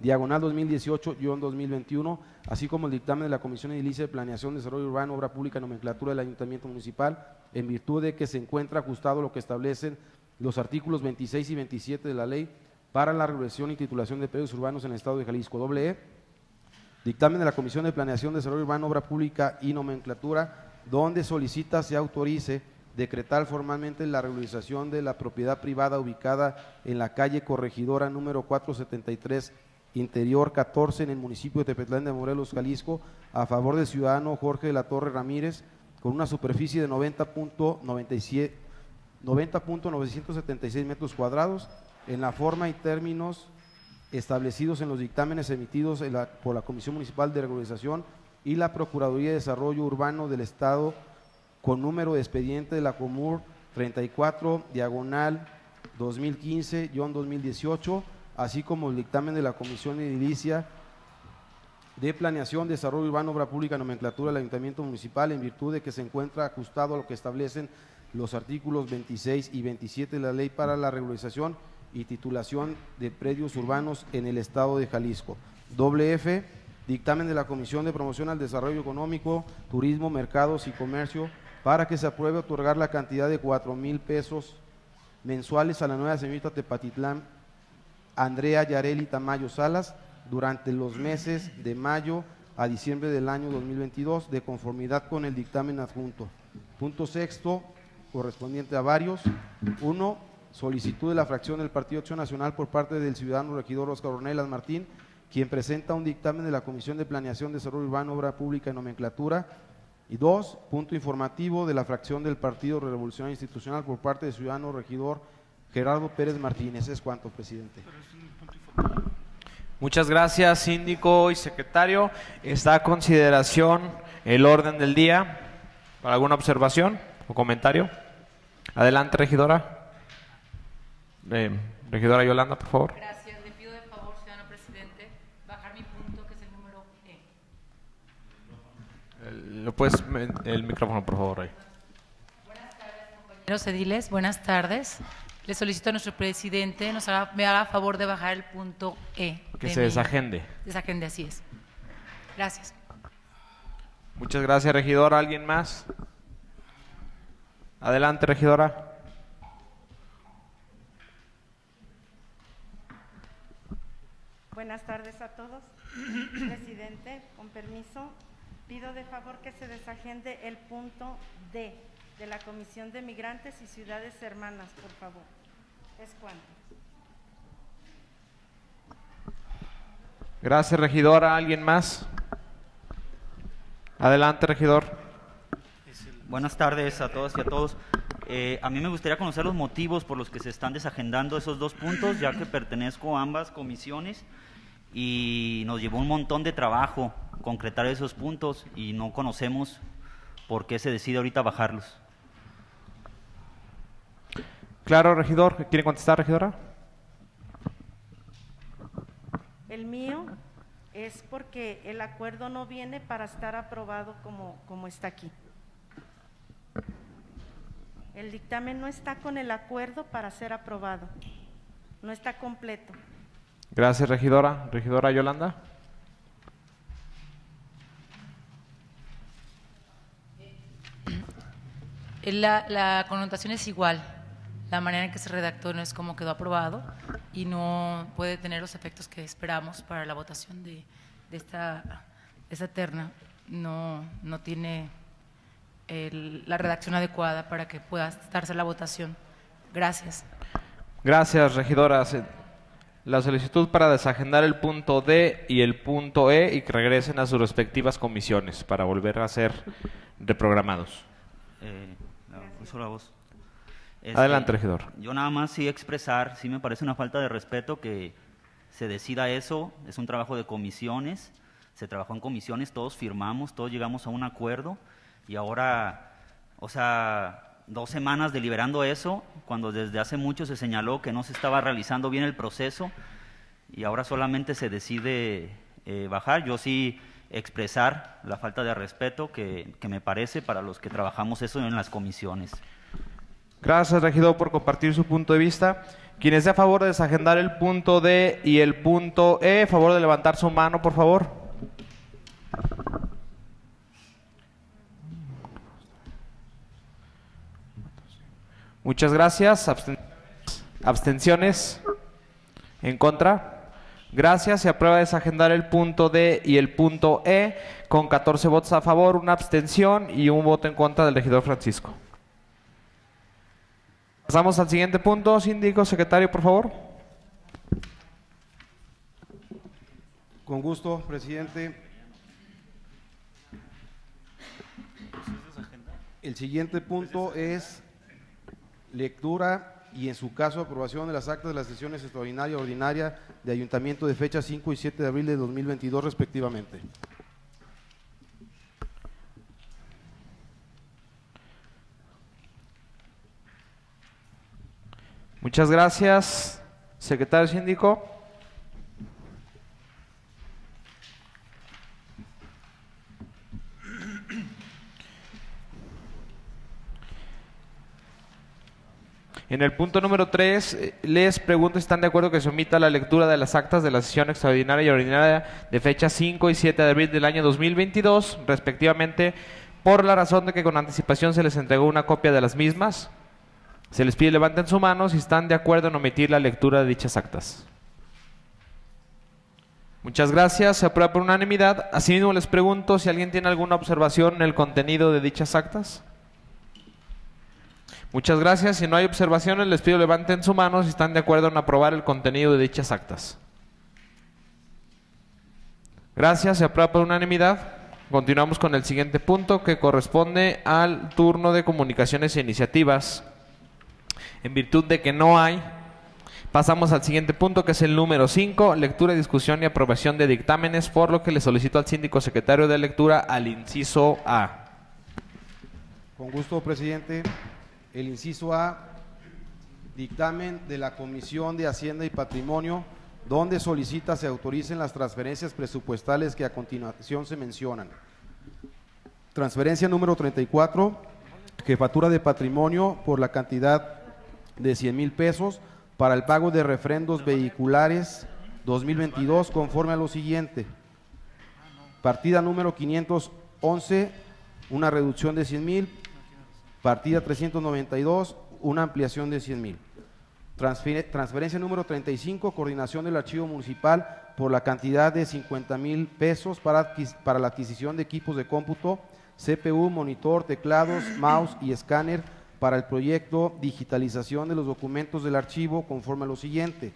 diagonal dos mil dieciocho guión dos mil veintiuno, así como el dictamen de la Comisión Edilicia de Planeación, Desarrollo Urbano, Obra Pública y Nomenclatura del Ayuntamiento Municipal, en virtud de que se encuentra ajustado a lo que establecen los artículos veintiséis y veintisiete de la Ley para la regulación y titulación de predios urbanos en el Estado de Jalisco. Doble E, dictamen de la Comisión de Planeación, Desarrollo Urbano, Obra Pública y Nomenclatura, donde solicita se autorice decretar formalmente la regularización de la propiedad privada ubicada en la calle Corregidora número cuatrocientos setenta y tres, interior catorce, en el municipio de Tepetlán de Morelos, Jalisco, a favor del ciudadano Jorge de la Torre Ramírez, con una superficie de noventa punto novecientos setenta y seis metros cuadrados, en la forma y términos establecidos en los dictámenes emitidos en la, por la Comisión Municipal de Regularización y la Procuraduría de Desarrollo Urbano del Estado, con número de expediente de la Comur treinta y cuatro, diagonal dos mil quince guión dos mil dieciocho, así como el dictamen de la Comisión Edilicia de Planeación, Desarrollo Urbano, Obra Pública y Nomenclatura del Ayuntamiento Municipal, en virtud de que se encuentra ajustado a lo que establecen los artículos veintiséis y veintisiete de la Ley para la Regularización y Titulación de Predios Urbanos en el Estado de Jalisco. Doble F, dictamen de la Comisión de Promoción al Desarrollo Económico, Turismo, Mercados y Comercio, para que se apruebe otorgar la cantidad de cuatro mil pesos mensuales a la nueva señorita Tepatitlán Andrea Yareli Tamayo Salas durante los meses de mayo a diciembre del año dos mil veintidós, de conformidad con el dictamen adjunto. Punto sexto, correspondiente a varios. Uno, solicitud de la fracción del Partido Acción Nacional por parte del ciudadano regidor Óscar Ornelas Martín, quien presenta un dictamen de la Comisión de Planeación, Desarrollo Urbano, Obra Pública y Nomenclatura. Y dos, punto informativo de la fracción del Partido Revolucionario Institucional por parte del ciudadano regidor Gerardo Pérez Martínez. Es cuanto, presidente. Muchas gracias, síndico y secretario. Está a consideración el orden del día. ¿Para alguna observación o comentario? Adelante, regidora. Eh, regidora Yolanda, por favor. Gracias. Le pido de favor, ciudadano presidente, bajar mi punto, que es el número E. El, ¿Lo puedes, el micrófono, por favor, Rey? Buenas tardes, compañeros ediles. Buenas tardes. Le solicito a nuestro presidente nos haga, me haga favor de bajar el punto E. Que de se mi- desagende. Desagende, así es. Gracias. Muchas gracias, regidora. ¿Alguien más? Adelante, regidora. Buenas tardes a todos. Presidente, con permiso, pido de favor que se desagende el punto D de la Comisión de Migrantes y Ciudades Hermanas, por favor. Es cuanto. Gracias, regidora. ¿Alguien más? Adelante, regidor. Buenas tardes a todas y a todos. Eh, a mí me gustaría conocer los motivos por los que se están desagendando esos dos puntos, ya que pertenezco a ambas comisiones y nos llevó un montón de trabajo concretar esos puntos y no conocemos por qué se decide ahorita bajarlos. Claro, regidor. ¿Quiere contestar, regidora? El mío es porque el acuerdo no viene para estar aprobado como, como está aquí. El dictamen no está con el acuerdo para ser aprobado, no está completo. Gracias, regidora. Regidora Yolanda. La, la connotación es igual. La manera en que se redactó no es como quedó aprobado y no puede tener los efectos que esperamos para la votación de, de esta, de esta terna. No, no tiene el, la redacción adecuada para que pueda estarse la votación. Gracias. Gracias, regidora. Se- La solicitud para desagendar el punto D y el punto E y que regresen a sus respectivas comisiones para volver a ser reprogramados. Eh, la- uso la voz. Este, Adelante, regidor. Yo nada más sí expresar, sí me parece una falta de respeto que se decida eso, es un trabajo de comisiones, se trabajó en comisiones, todos firmamos, todos llegamos a un acuerdo y ahora, o sea, dos semanas deliberando eso, cuando desde hace mucho se señaló que no se estaba realizando bien el proceso y ahora solamente se decide eh, bajar. Yo sí expresar la falta de respeto que, que me parece para los que trabajamos eso en las comisiones. Gracias, regidor, por compartir su punto de vista. Quien esté a favor de desagendar el punto D y el punto E, a favor de levantar su mano, por favor. Muchas gracias. Absten- Abstenciones. En contra. Gracias. Se aprueba desagendar el punto D y el punto E con catorce votos a favor, una abstención y un voto en contra del regidor Francisco. Pasamos al siguiente punto. Síndico, secretario, por favor. Con gusto, presidente. El siguiente punto es lectura y, en su caso, aprobación de las actas de las sesiones extraordinaria y ordinaria de Ayuntamiento de fecha cinco y siete de abril de dos mil veintidós, respectivamente. Muchas gracias, secretario síndico. En el punto número tres, eh, les pregunto si están de acuerdo que se omita la lectura de las actas de la sesión extraordinaria y ordinaria de fecha cinco y siete de abril del año dos mil veintidós, respectivamente, por la razón de que con anticipación se les entregó una copia de las mismas. Se les pide levanten su mano si están de acuerdo en omitir la lectura de dichas actas. Muchas gracias. Se aprueba por unanimidad. Asimismo, les pregunto si alguien tiene alguna observación en el contenido de dichas actas. Muchas gracias. Si no hay observaciones, les pido levanten su mano si están de acuerdo en aprobar el contenido de dichas actas. Gracias. Se aprueba por unanimidad. Continuamos con el siguiente punto, que corresponde al turno de comunicaciones e iniciativas. En virtud de que no hay, pasamos al siguiente punto, que es el número cinco, lectura, discusión y aprobación de dictámenes, por lo que le solicito al síndico secretario de lectura al inciso A. Con gusto, presidente. El inciso A, dictamen de la Comisión de Hacienda y Patrimonio, donde solicita se autoricen las transferencias presupuestales que a continuación se mencionan. Transferencia número treinta y cuatro, Jefatura de Patrimonio, por la cantidad de cien mil pesos para el pago de refrendos vehiculares dos mil veintidós, conforme a lo siguiente. Partida número quinientos once, una reducción de cien mil. Partida trescientos noventa y dos, una ampliación de cien mil. Transferencia número treinta y cinco, coordinación del archivo municipal, por la cantidad de cincuenta mil pesos para, para la adquisición de equipos de cómputo, C P U, monitor, teclados, mouse y escáner para el proyecto digitalización de los documentos del archivo, conforme a lo siguiente.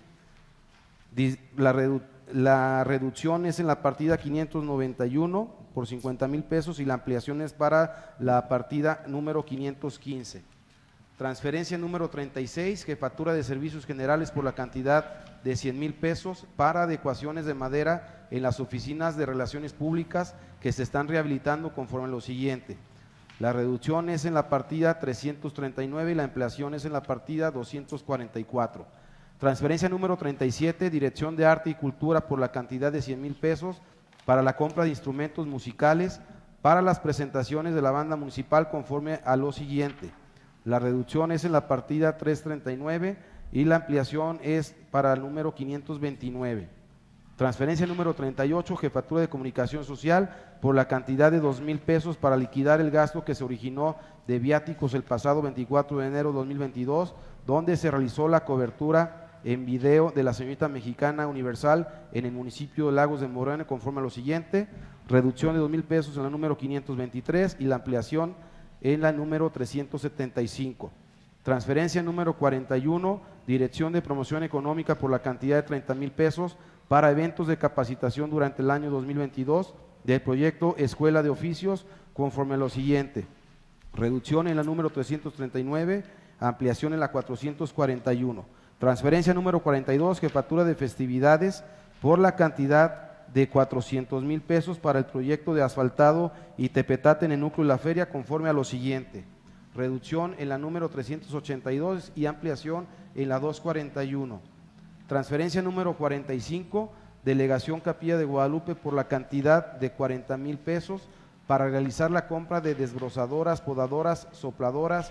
La, redu la reducción es en la partida quinientos noventa y uno por cincuenta mil pesos y la ampliación es para la partida número quinientos quince. Transferencia número treinta y seis, jefatura de servicios generales, por la cantidad de cien mil pesos para adecuaciones de madera en las oficinas de relaciones públicas que se están rehabilitando, conforme a lo siguiente. La reducción es en la partida trescientos treinta y nueve y la ampliación es en la partida doscientos cuarenta y cuatro. Transferencia número treinta y siete, Dirección de Arte y Cultura, por la cantidad de cien mil pesos para la compra de instrumentos musicales para las presentaciones de la banda municipal, conforme a lo siguiente. La reducción es en la partida trescientos treinta y nueve y la ampliación es para el número quinientos veintinueve. Transferencia número treinta y ocho, Jefatura de Comunicación Social, por la cantidad de dos mil pesos para liquidar el gasto que se originó de viáticos el pasado veinticuatro de enero de dos mil veintidós, donde se realizó la cobertura en video de la señorita mexicana Universal en el municipio de Lagos de Moreno, conforme a lo siguiente. Reducción de dos mil pesos en la número quinientos veintitrés y la ampliación en la número trescientos setenta y cinco. Transferencia número cuarenta y uno, Dirección de Promoción Económica, por la cantidad de treinta mil pesos para eventos de capacitación durante el año dos mil veintidós del proyecto Escuela de Oficios, conforme a lo siguiente. Reducción en la número trescientos treinta y nueve, ampliación en la cuatrocientos cuarenta y uno. Transferencia número cuarenta y dos, Jefatura de Festividades, por la cantidad de cuatrocientos mil pesos para el proyecto de asfaltado y tepetate en el núcleo de la feria, conforme a lo siguiente. Reducción en la número trescientos ochenta y dos y ampliación en la doscientos cuarenta y uno. Transferencia número cuarenta y cinco, Delegación Capilla de Guadalupe, por la cantidad de cuarenta mil pesos para realizar la compra de desbrozadoras, podadoras, sopladoras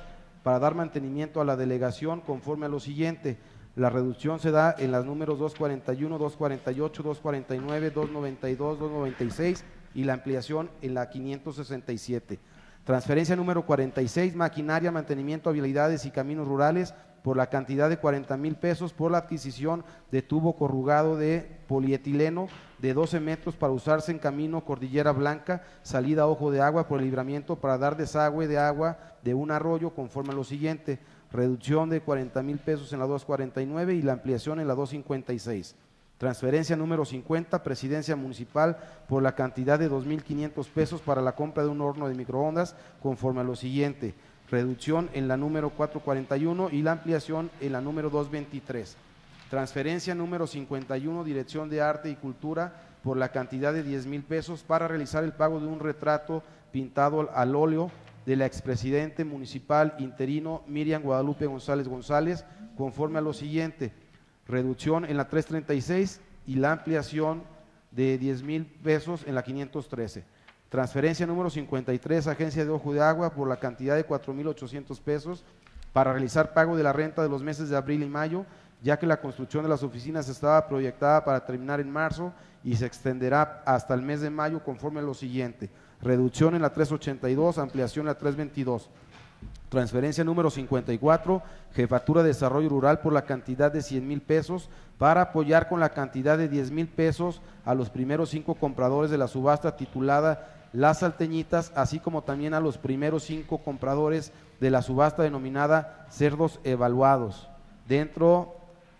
para dar mantenimiento a la delegación conforme a lo siguiente. La reducción se da en las números doscientos cuarenta y uno, doscientos cuarenta y ocho, doscientos cuarenta y nueve, doscientos noventa y dos, doscientos noventa y seis y la ampliación en la quinientos sesenta y siete. Transferencia número cuarenta y seis, maquinaria, mantenimiento, vialidades y caminos rurales, por la cantidad de cuarenta mil pesos por la adquisición de tubo corrugado de polietileno de doce metros para usarse en camino Cordillera Blanca, salida Ojo de Agua por el libramiento para dar desagüe de agua de un arroyo conforme a lo siguiente. Reducción de cuarenta mil pesos en la doscientos cuarenta y nueve y la ampliación en la doscientos cincuenta y seis. Transferencia número cincuenta, Presidencia Municipal, por la cantidad de dos mil quinientos pesos para la compra de un horno de microondas conforme a lo siguiente. Reducción en la número cuatrocientos cuarenta y uno y la ampliación en la número doscientos veintitrés. Transferencia número cincuenta y uno, Dirección de Arte y Cultura, por la cantidad de diez mil pesos para realizar el pago de un retrato pintado al óleo de la expresidente municipal interino Miriam Guadalupe González González, conforme a lo siguiente. Reducción en la trescientos treinta y seis y la ampliación de diez mil pesos en la quinientos trece. Transferencia número cincuenta y tres, Agencia de Ojo de Agua, por la cantidad de cuatro mil ochocientos pesos para realizar pago de la renta de los meses de abril y mayo, ya que la construcción de las oficinas estaba proyectada para terminar en marzo y se extenderá hasta el mes de mayo conforme a lo siguiente. Reducción en la trescientos ochenta y dos, ampliación en la trescientos veintidós. Transferencia número cincuenta y cuatro, Jefatura de Desarrollo Rural, por la cantidad de cien mil pesos para apoyar con la cantidad de diez mil pesos a los primeros cinco compradores de la subasta titulada Las Salteñitas, así como también a los primeros cinco compradores de la subasta denominada Cerdos Evaluados, dentro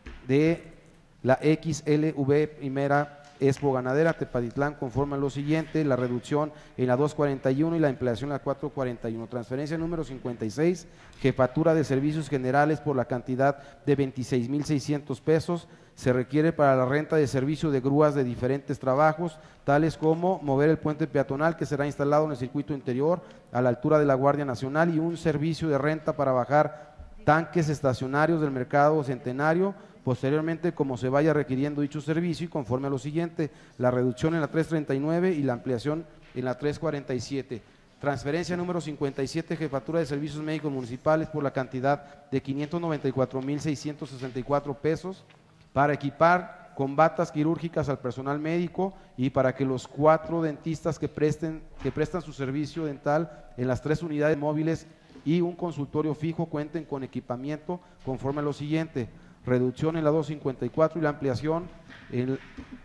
de la X L V Primera Expo Ganadera Tepatitlán, conforme a lo siguiente. La reducción en la doscientos cuarenta y uno y la ampliación en la cuatrocientos cuarenta y uno. Transferencia número cincuenta y seis, Jefatura de Servicios Generales, por la cantidad de veintiséis mil seiscientos pesos. Se requiere para la renta de servicio de grúas de diferentes trabajos, tales como mover el puente peatonal que será instalado en el circuito interior a la altura de la Guardia Nacional, y un servicio de renta para bajar tanques estacionarios del Mercado Centenario, posteriormente como se vaya requiriendo dicho servicio y conforme a lo siguiente. La reducción en la trescientos treinta y nueve y la ampliación en la trescientos cuarenta y siete. Transferencia número cincuenta y siete, Jefatura de Servicios Médicos Municipales, por la cantidad de quinientos noventa y cuatro mil seiscientos sesenta y cuatro pesos para equipar con batas quirúrgicas al personal médico y para que los cuatro dentistas que presten que prestan su servicio dental en las tres unidades móviles y un consultorio fijo cuenten con equipamiento conforme a lo siguiente. Reducción en la doscientos cincuenta y cuatro y la ampliación en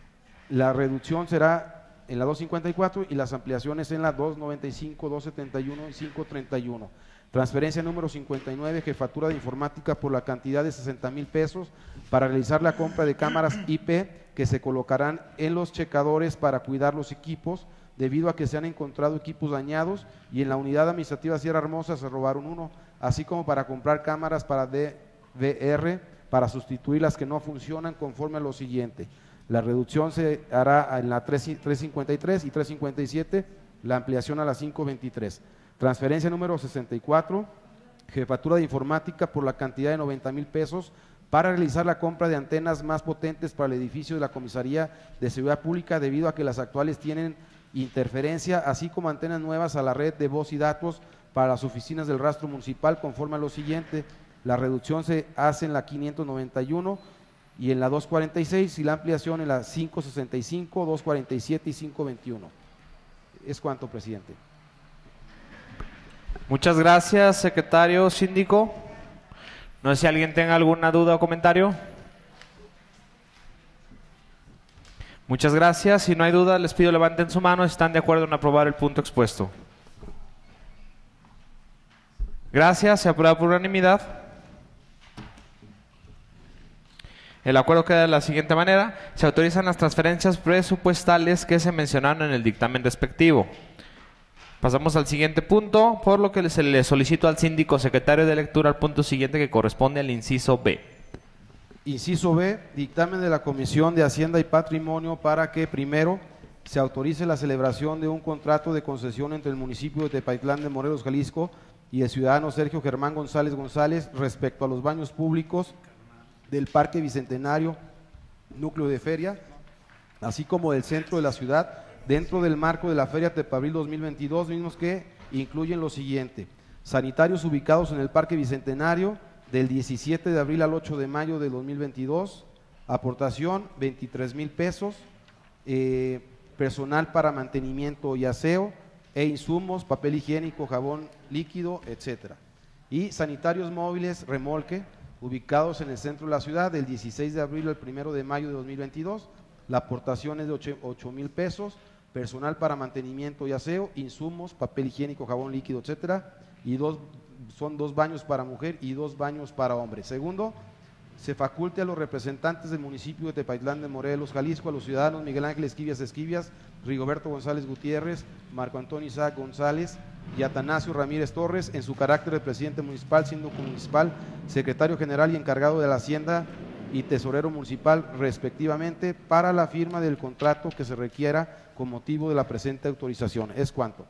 la reducción será en la doscientos cincuenta y cuatro y las ampliaciones en la doscientos noventa y cinco, doscientos setenta y uno y quinientos treinta y uno. Transferencia número cincuenta y nueve, Jefatura de Informática, por la cantidad de sesenta mil pesos para realizar la compra de cámaras I P que se colocarán en los checadores para cuidar los equipos, debido a que se han encontrado equipos dañados y en la unidad administrativa Sierra Hermosa se robaron uno, así como para comprar cámaras para D V R para sustituir las que no funcionan conforme a lo siguiente. La reducción se hará en la trescientos cincuenta y tres y trescientos cincuenta y siete, la ampliación a la quinientos veintitrés. Transferencia número sesenta y cuatro, Jefatura de Informática, por la cantidad de noventa mil pesos para realizar la compra de antenas más potentes para el edificio de la Comisaría de Seguridad Pública, debido a que las actuales tienen interferencia, así como antenas nuevas a la red de voz y datos para las oficinas del rastro municipal, conforme a lo siguiente. La reducción se hace en la quinientos noventa y uno y en la doscientos cuarenta y seis y la ampliación en la quinientos sesenta y cinco, doscientos cuarenta y siete y quinientos veintiuno. Es cuanto, presidente. Muchas gracias, secretario síndico. No sé si alguien tenga alguna duda o comentario. Muchas gracias. Si no hay duda, les pido levanten su mano si están de acuerdo en aprobar el punto expuesto. Gracias. Se aprueba por unanimidad. El acuerdo queda de la siguiente manera. Se autorizan las transferencias presupuestales que se mencionaron en el dictamen respectivo. Pasamos al siguiente punto, por lo que se le solicito al síndico secretario de lectura al punto siguiente, que corresponde al inciso B. Inciso B, dictamen de la Comisión de Hacienda y Patrimonio para que, primero, se autorice la celebración de un contrato de concesión entre el municipio de Tepatitlán de Morelos, Jalisco, y el ciudadano Sergio Germán González González respecto a los baños públicos del Parque Bicentenario, núcleo de feria, así como del centro de la ciudad, dentro del marco de la Feria Tepabril dos mil veintidós, mismos que incluyen lo siguiente: Sanitarios ubicados en el Parque Bicentenario del diecisiete de abril al ocho de mayo de dos mil veintidós, aportación veintitrés mil pesos, eh, personal para mantenimiento y aseo e insumos, papel higiénico, jabón líquido, etcétera. Y sanitarios móviles remolque ubicados en el centro de la ciudad del dieciséis de abril al primero de mayo de dos mil veintidós, la aportación es de ocho mil pesos, personal para mantenimiento y aseo, insumos, papel higiénico, jabón líquido, etcétera, y dos, son dos baños para mujer y dos baños para hombre. Segundo, se faculte a los representantes del municipio de Tepatitlán de Morelos, Jalisco, a los ciudadanos Miguel Ángel Esquivias Esquivias, Rigoberto González Gutiérrez, Marco Antonio Isaac González y Atanasio Ramírez Torres, en su carácter de presidente municipal, síndico municipal, secretario general y encargado de la Hacienda y tesorero municipal, respectivamente, para la firma del contrato que se requiera con motivo de la presente autorización. Es cuanto.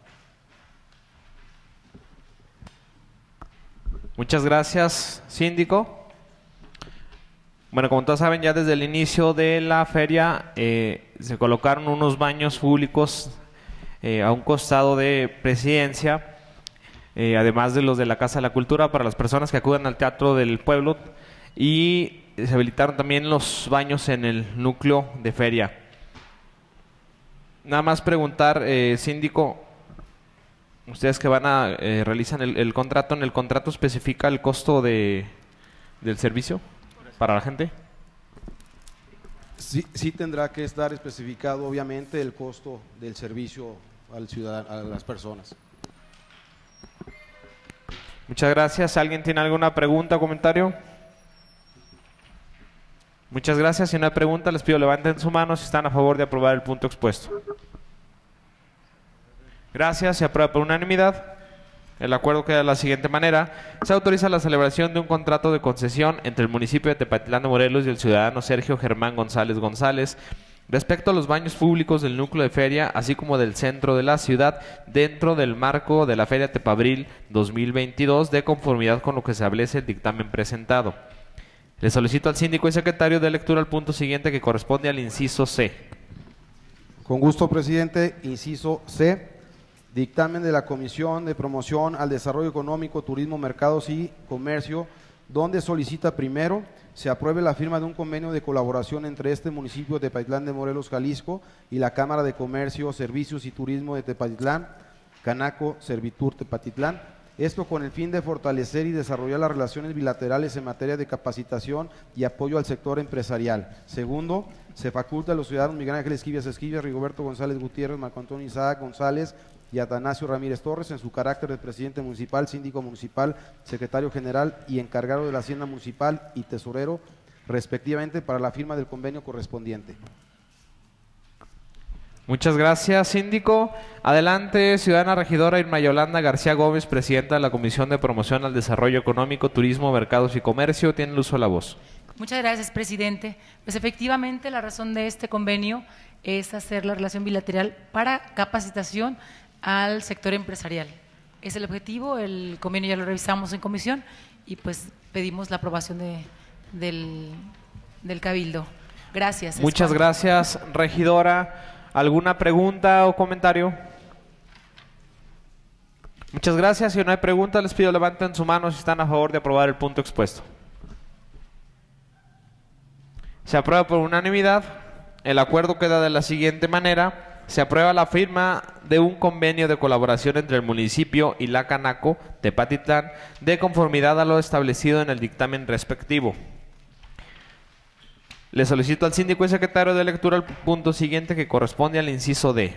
Muchas gracias, síndico. Bueno, como todos saben, ya desde el inicio de la feria eh, se colocaron unos baños públicos eh, a un costado de Presidencia, eh, además de los de la Casa de la Cultura, para las personas que acudan al Teatro del Pueblo, y se habilitaron también los baños en el núcleo de feria. Nada más preguntar, eh, síndico, ustedes que van a eh, realizan el, el contrato, ¿en el contrato especifica el costo de, del servicio para la gente? Sí, sí tendrá que estar especificado, obviamente, el costo del servicio al ciudadano, a las personas. Muchas gracias. ¿Alguien tiene alguna pregunta o comentario? Muchas gracias. Si no hay pregunta, les pido levanten su mano si están a favor de aprobar el punto expuesto. Gracias. Se aprueba por unanimidad. El acuerdo queda de la siguiente manera. Se autoriza la celebración de un contrato de concesión entre el municipio de Tepatitlán de Morelos y el ciudadano Sergio Germán González González respecto a los baños públicos del núcleo de feria, así como del centro de la ciudad, dentro del marco de la Feria Tepabril dos mil veintidós, de conformidad con lo que se establece el dictamen presentado. Le solicito al síndico y secretario de lectura el punto siguiente, que corresponde al inciso C. Con gusto, presidente. Inciso C. Dictamen de la Comisión de Promoción al Desarrollo Económico, Turismo, Mercados y Comercio, donde solicita primero se apruebe la firma de un convenio de colaboración entre este municipio de Tepatitlán de Morelos, Jalisco, y la Cámara de Comercio, Servicios y Turismo de Tepatitlán, Canaco, Servitur Tepatitlán. Esto con el fin de fortalecer y desarrollar las relaciones bilaterales en materia de capacitación y apoyo al sector empresarial. Segundo, se faculta a los ciudadanos Miguel Ángel Esquivias Esquivias, Rigoberto González Gutiérrez, Marco Antonio Isaac González y Atanasio Ramírez Torres, en su carácter de presidente municipal, síndico municipal, secretario general y encargado de la Hacienda municipal y tesorero, respectivamente, para la firma del convenio correspondiente. Muchas gracias, síndico. Adelante, ciudadana regidora Irma Yolanda García Gómez, presidenta de la Comisión de Promoción al Desarrollo Económico, Turismo, Mercados y Comercio. Tiene el uso de la voz. Muchas gracias, presidente. Pues efectivamente la razón de este convenio es hacer la relación bilateral para capacitación al sector empresarial. Es el objetivo. El convenio ya lo revisamos en comisión y pues pedimos la aprobación de, del, del Cabildo. Gracias. Muchas gracias, regidora. ¿Alguna pregunta o comentario? Muchas gracias. Si no hay pregunta, les pido levanten su mano si están a favor de aprobar el punto expuesto. Se aprueba por unanimidad. El acuerdo queda de la siguiente manera. Se aprueba la firma de un convenio de colaboración entre el municipio y la Canaco Tepatitlán, de conformidad a lo establecido en el dictamen respectivo. Le solicito al síndico y secretario de lectura el punto siguiente, que corresponde al inciso D.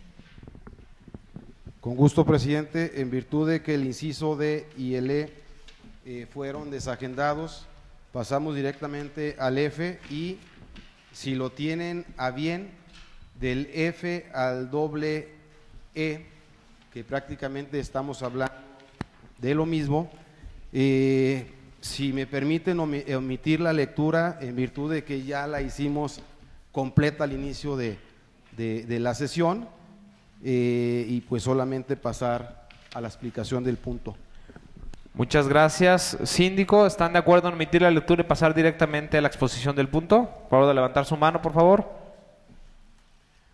Con gusto, presidente. En virtud de que el inciso D y el E eh, fueron desagendados, pasamos directamente al F, y si lo tienen a bien, del F al doble E, que prácticamente estamos hablando de lo mismo, eh, si me permiten omitir la lectura, en virtud de que ya la hicimos completa al inicio de, de, de la sesión, eh, y pues solamente pasar a la explicación del punto. Muchas gracias, síndico. ¿Están de acuerdo en omitir la lectura y pasar directamente a la exposición del punto? Por favor, de levantar su mano, por favor.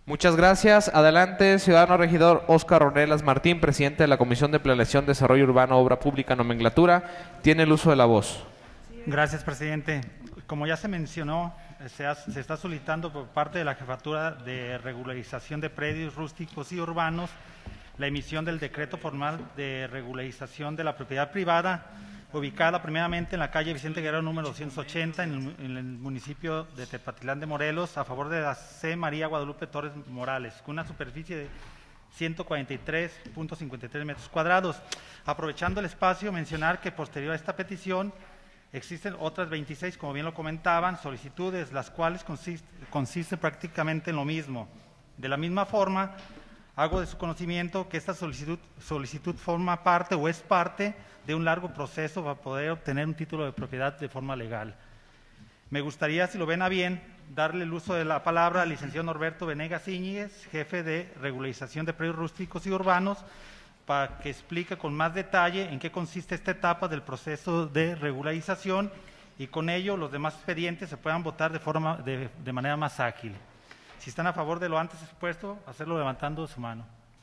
Muchas gracias. Adelante, ciudadano regidor Óscar Ornelas Martín, presidente de la Comisión de Planeación, Desarrollo Urbano, Obra Pública, Nomenclatura. Tiene el uso de la voz. Gracias, presidente. Como ya se mencionó, se, ha, se está solicitando por parte de la Jefatura de Regularización de Predios Rústicos y Urbanos la emisión del decreto formal de regularización de la propiedad privada, ubicada primeramente en la calle Vicente Guerrero número doscientos ochenta, en el, en el municipio de Tepatitlán de Morelos, a favor de la C. María Guadalupe Torres Morales, con una superficie de ciento cuarenta y tres punto cincuenta y tres metros cuadrados. Aprovechando el espacio, mencionar que posterior a esta petición existen otras veintiséis, como bien lo comentaban, solicitudes, las cuales consiste, consiste prácticamente en lo mismo. De la misma forma, hago de su conocimiento que esta solicitud, solicitud forma parte o es parte de un largo proceso para poder obtener un título de propiedad de forma legal. Me gustaría, si lo ven a bien, darle el uso de la palabra al licenciado Norberto Venegas Íñiguez, jefe de regularización de predios rústicos y urbanos, para que explique con más detalle en qué consiste esta etapa del proceso de regularización y con ello los demás expedientes se puedan votar de, forma, de, de manera más ágil. Si están a favor de lo antes expuesto, hacerlo levantando su mano.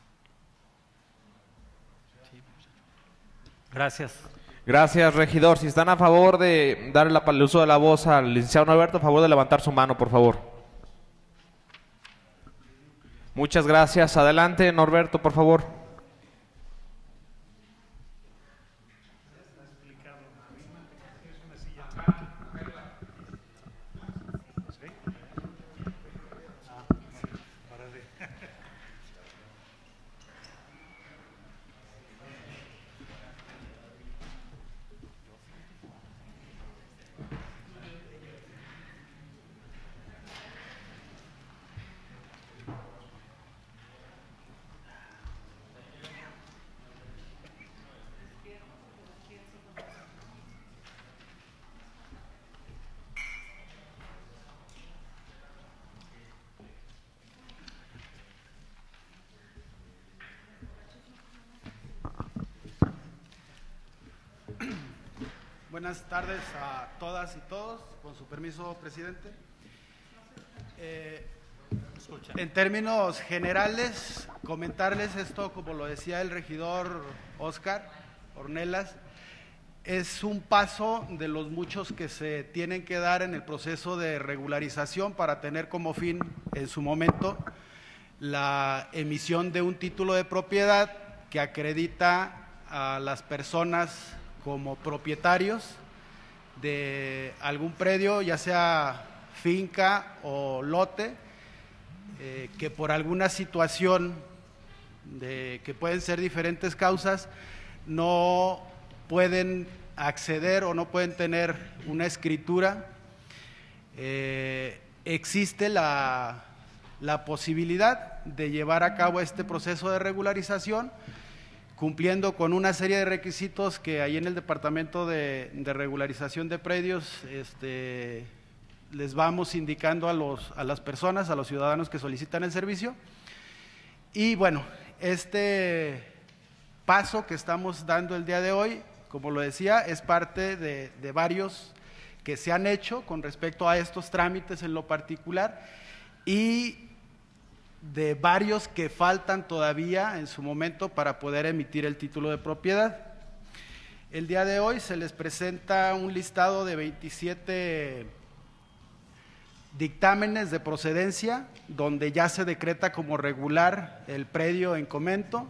Gracias. Gracias, regidor. Si están a favor de darle el uso de la voz al licenciado Norberto, a favor de levantar su mano, por favor. Muchas gracias. Adelante, Norberto, por favor. Buenas tardes a todas y todos. Con su permiso, presidente. Eh, en términos generales, comentarles esto, como lo decía el regidor Óscar Ornelas, es un paso de los muchos que se tienen que dar en el proceso de regularización para tener como fin, en su momento, la emisión de un título de propiedad que acredita a las personas como propietarios de algún predio, ya sea finca o lote, eh, que por alguna situación, de, que pueden ser diferentes causas, no pueden acceder o no pueden tener una escritura. Eh, existe la, la posibilidad de llevar a cabo este proceso de regularización, cumpliendo con una serie de requisitos que ahí en el Departamento de, de Regularización de Predios este, les vamos indicando a, los, a las personas, a los ciudadanos que solicitan el servicio. Y bueno, este paso que estamos dando el día de hoy, como lo decía, es parte de, de varios que se han hecho con respecto a estos trámites en lo particular y de varios que faltan todavía en su momento para poder emitir el título de propiedad. El día de hoy se les presenta un listado de veintisiete dictámenes de procedencia donde ya se decreta como regular el predio en comento.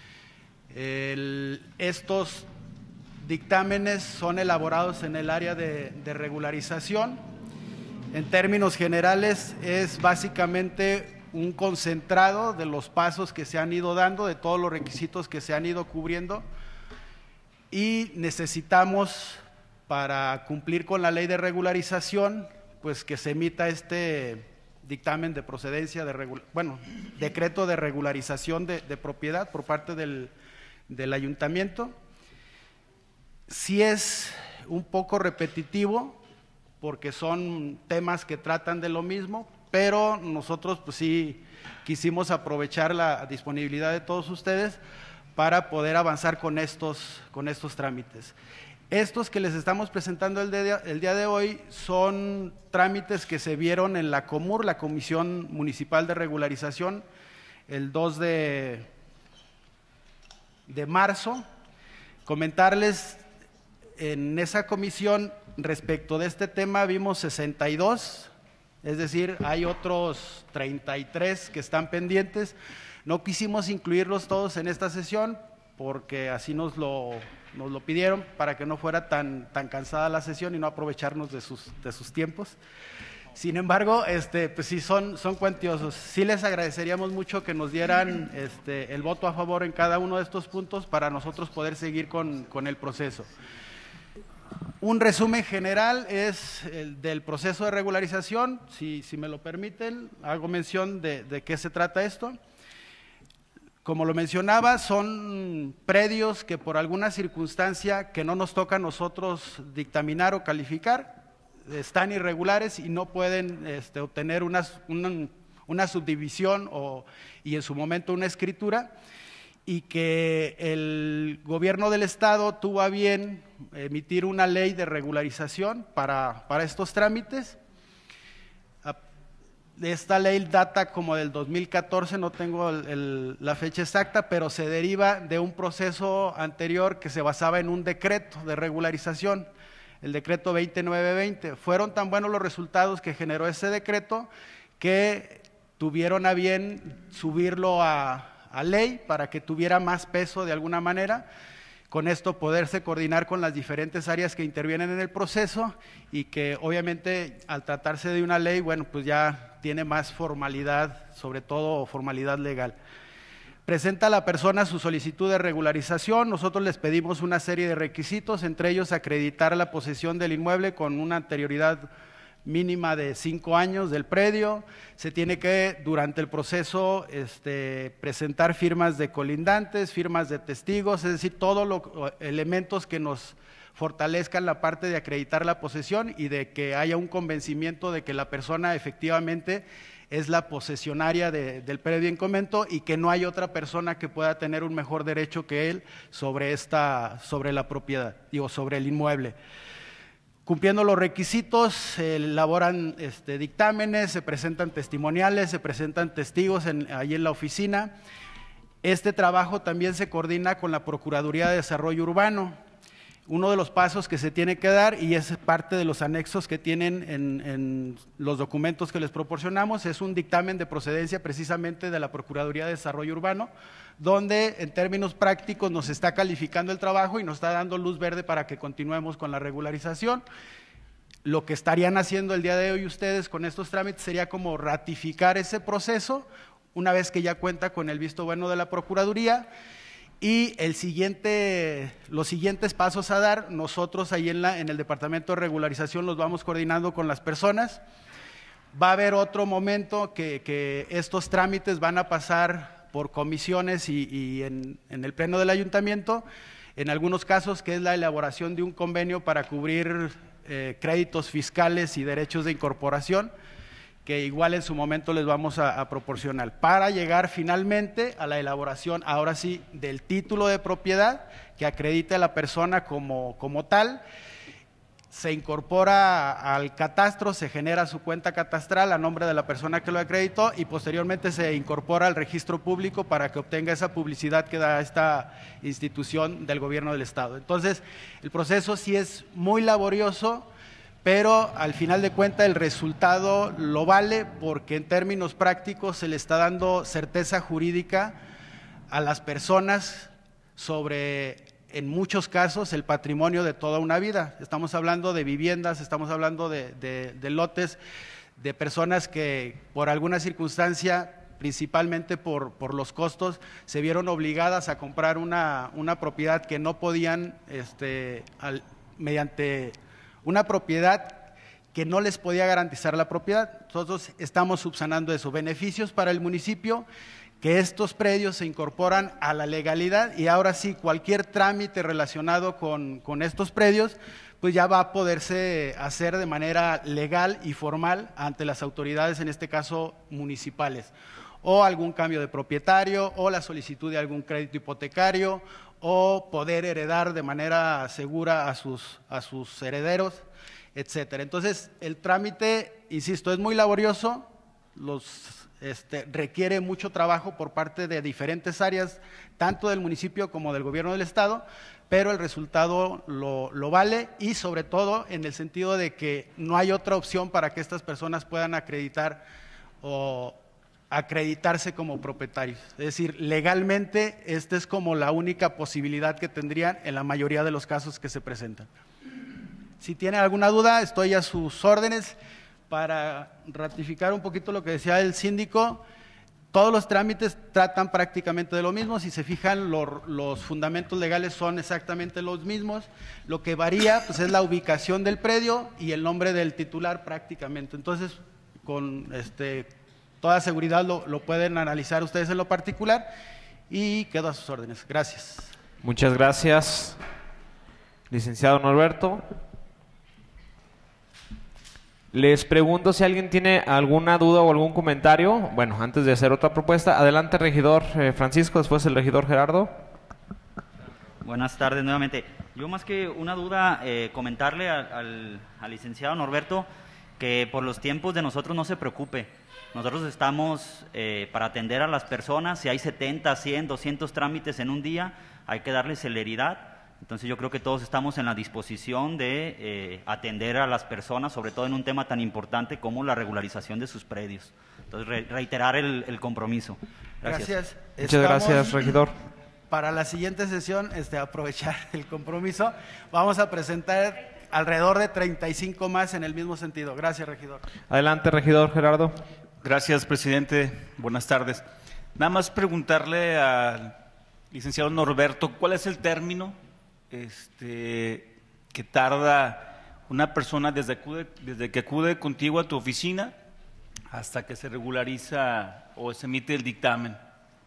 El, estos dictámenes son elaborados en el área de, de regularización. En términos generales es básicamente un concentrado de los pasos que se han ido dando, de todos los requisitos que se han ido cubriendo y necesitamos para cumplir con la ley de regularización, pues que se emita este dictamen de procedencia, de regula, bueno, decreto de regularización de, de propiedad por parte del, del ayuntamiento. Sí es un poco repetitivo porque son temas que tratan de lo mismo, pero nosotros pues sí quisimos aprovechar la disponibilidad de todos ustedes para poder avanzar con estos, con estos trámites. Estos que les estamos presentando el día, el día de hoy son trámites que se vieron en la COMUR, la Comisión Municipal de Regularización, el dos de, de marzo. Comentarles, en esa comisión, respecto de este tema, vimos sesenta y dos, es decir, hay otros treinta y tres que están pendientes. No quisimos incluirlos todos en esta sesión porque así nos lo, nos lo pidieron, para que no fuera tan, tan cansada la sesión y no aprovecharnos de sus, de sus tiempos. Sin embargo, este, pues sí son, son cuantiosos. Sí les agradeceríamos mucho que nos dieran este, el voto a favor en cada uno de estos puntos para nosotros poder seguir con, con el proceso. Un resumen general es el del proceso de regularización. Si, si me lo permiten, hago mención de, de qué se trata esto. Como lo mencionaba, son predios que por alguna circunstancia que no nos toca a nosotros dictaminar o calificar, están irregulares y no pueden este, obtener una, una, una subdivisión o, y en su momento una escritura, y que el gobierno del estado tuvo a bien emitir una ley de regularización para, para estos trámites. Esta ley data como del dos mil catorce, no tengo el, el, la fecha exacta, pero se deriva de un proceso anterior que se basaba en un decreto de regularización, el decreto veintinueve veinte. Fueron tan buenos los resultados que generó ese decreto que tuvieron a bien subirlo a, a ley para que tuviera más peso de alguna manera. Con esto poderse coordinar con las diferentes áreas que intervienen en el proceso y que obviamente al tratarse de una ley, bueno, pues ya tiene más formalidad, sobre todo formalidad legal. Presenta a la persona su solicitud de regularización, nosotros les pedimos una serie de requisitos, entre ellos acreditar la posesión del inmueble con una anterioridad mínima de cinco años del predio. Se tiene que, durante el proceso, este, presentar firmas de colindantes, firmas de testigos, es decir, todos los elementos que nos fortalezcan la parte de acreditar la posesión y de que haya un convencimiento de que la persona efectivamente es la posesionaria de, del predio en comento y que no hay otra persona que pueda tener un mejor derecho que él sobre, esta, sobre la propiedad, digo, sobre el inmueble. Cumpliendo los requisitos, se elaboran este, dictámenes, se presentan testimoniales, se presentan testigos en, ahí en la oficina. Este trabajo también se coordina con la Procuraduría de Desarrollo Urbano. Uno de los pasos que se tiene que dar, y es parte de los anexos que tienen en, en los documentos que les proporcionamos, es un dictamen de procedencia precisamente de la Procuraduría de Desarrollo Urbano, donde en términos prácticos nos está calificando el trabajo y nos está dando luz verde para que continuemos con la regularización. Lo que estarían haciendo el día de hoy ustedes con estos trámites sería como ratificar ese proceso, una vez que ya cuenta con el visto bueno de la Procuraduría. Y el siguiente, los siguientes pasos a dar, nosotros ahí en, la, en el Departamento de Regularización los vamos coordinando con las personas. Va a haber otro momento que, que estos trámites van a pasar por comisiones y, y en, en el Pleno del Ayuntamiento, en algunos casos que es la elaboración de un convenio para cubrir eh, créditos fiscales y derechos de incorporación, que igual en su momento les vamos a, a proporcionar, para llegar finalmente a la elaboración, ahora sí, del título de propiedad que acredite a la persona como, como tal. Se incorpora al catastro, se genera su cuenta catastral a nombre de la persona que lo acreditó y posteriormente se incorpora al registro público para que obtenga esa publicidad que da esta institución del gobierno del estado. Entonces, el proceso sí es muy laborioso, pero al final de cuentas el resultado lo vale porque en términos prácticos se le está dando certeza jurídica a las personas sobre, en muchos casos, el patrimonio de toda una vida. Estamos hablando de viviendas, estamos hablando de, de, de lotes, de personas que por alguna circunstancia, principalmente por, por los costos, se vieron obligadas a comprar una, una propiedad que no podían, este, al, mediante una propiedad que no les podía garantizar la propiedad. Nosotros estamos subsanando eso, beneficios para el municipio, que estos predios se incorporan a la legalidad y ahora sí cualquier trámite relacionado con, con estos predios pues ya va a poderse hacer de manera legal y formal ante las autoridades, en este caso municipales. o algún cambio de propietario, o la solicitud de algún crédito hipotecario, o poder heredar de manera segura a sus, a sus herederos, etcétera. Entonces, el trámite, insisto, es muy laborioso, los, este, requiere mucho trabajo por parte de diferentes áreas, tanto del municipio como del gobierno del estado, pero el resultado lo, lo vale, y sobre todo en el sentido de que no hay otra opción para que estas personas puedan acreditar o acreditarse como propietarios. Es decir, legalmente esta es como la única posibilidad que tendrían en la mayoría de los casos que se presentan. Si tienen alguna duda, estoy a sus órdenes. Para ratificar un poquito lo que decía el síndico, todos los trámites tratan prácticamente de lo mismo. Si se fijan, lo, los fundamentos legales son exactamente los mismos. Lo que varía pues, es la ubicación del predio y el nombre del titular prácticamente. Entonces, con este, toda seguridad lo, lo pueden analizar ustedes en lo particular, y quedo a sus órdenes. Gracias. Muchas gracias, licenciado Norberto. Les pregunto si alguien tiene alguna duda o algún comentario. Bueno, antes de hacer otra propuesta, adelante, regidor eh, Francisco, después el regidor Gerardo. Buenas tardes nuevamente. Yo más que una duda, eh, comentarle al, al, al licenciado Norberto que por los tiempos de nosotros no se preocupe. Nosotros estamos eh, para atender a las personas. Si hay setenta, cien, doscientos trámites en un día, hay que darle celeridad. Entonces yo creo que todos estamos en la disposición de eh, atender a las personas, sobre todo en un tema tan importante como la regularización de sus predios. Entonces re reiterar el, el compromiso. Gracias. Gracias. Muchas Estamos, gracias, regidor. Para la siguiente sesión, este, aprovechar el compromiso, vamos a presentar alrededor de treinta y cinco más en el mismo sentido. Gracias, regidor. Adelante, regidor Gerardo. Gracias, presidente. Buenas tardes. Nada más preguntarle al licenciado Norberto, ¿cuál es el término Este, que tarda una persona desde, acude, desde que acude contigo a tu oficina hasta que se regulariza o se emite el dictamen?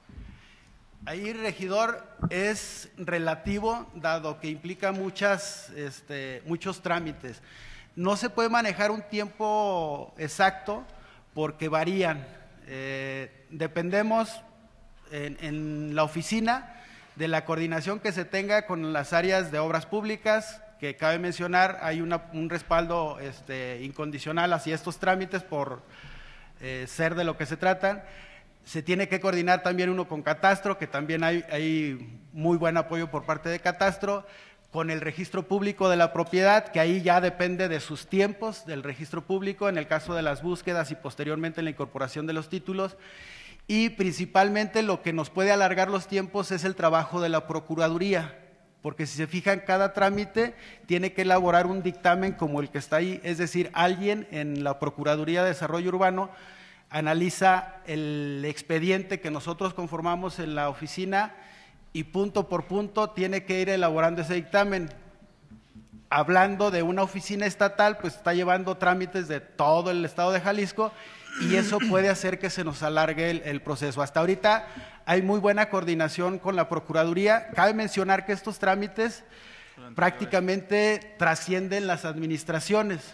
Ahí, regidor, es relativo, dado que implica muchas, este, muchos trámites. No se puede manejar un tiempo exacto porque varían. Eh, dependemos en, en la oficina de la coordinación que se tenga con las áreas de obras públicas, que cabe mencionar, hay una, un respaldo este, incondicional hacia estos trámites por eh, ser de lo que se tratan. Se tiene que coordinar también uno con Catastro, que también hay, hay muy buen apoyo por parte de Catastro, con el registro público de la propiedad, que ahí ya depende de sus tiempos del registro público, en el caso de las búsquedas y posteriormente en la incorporación de los títulos. Y principalmente lo que nos puede alargar los tiempos es el trabajo de la Procuraduría, porque si se fijan, cada trámite tiene que elaborar un dictamen como el que está ahí, es decir, alguien en la Procuraduría de Desarrollo Urbano analiza el expediente que nosotros conformamos en la oficina y punto por punto tiene que ir elaborando ese dictamen. Hablando de una oficina estatal, pues está llevando trámites de todo el estado de Jalisco, y eso puede hacer que se nos alargue el, el proceso. Hasta ahorita hay muy buena coordinación con la Procuraduría. Cabe mencionar que estos trámites prácticamente trascienden las administraciones.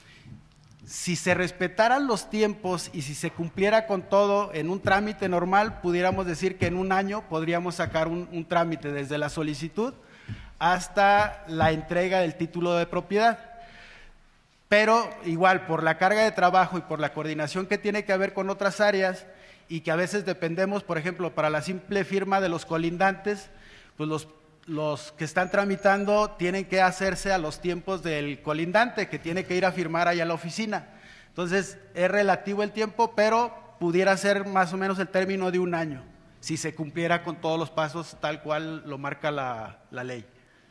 Si se respetaran los tiempos y si se cumpliera con todo en un trámite normal, pudiéramos decir que en un año podríamos sacar un, un trámite desde la solicitud hasta la entrega del título de propiedad. Pero igual, por la carga de trabajo y por la coordinación que tiene que haber con otras áreas, y que a veces dependemos, por ejemplo, para la simple firma de los colindantes, pues los, los que están tramitando tienen que hacerse a los tiempos del colindante, que tiene que ir a firmar allá a la oficina. Entonces, es relativo el tiempo, pero pudiera ser más o menos el término de un año, si se cumpliera con todos los pasos tal cual lo marca la, la ley.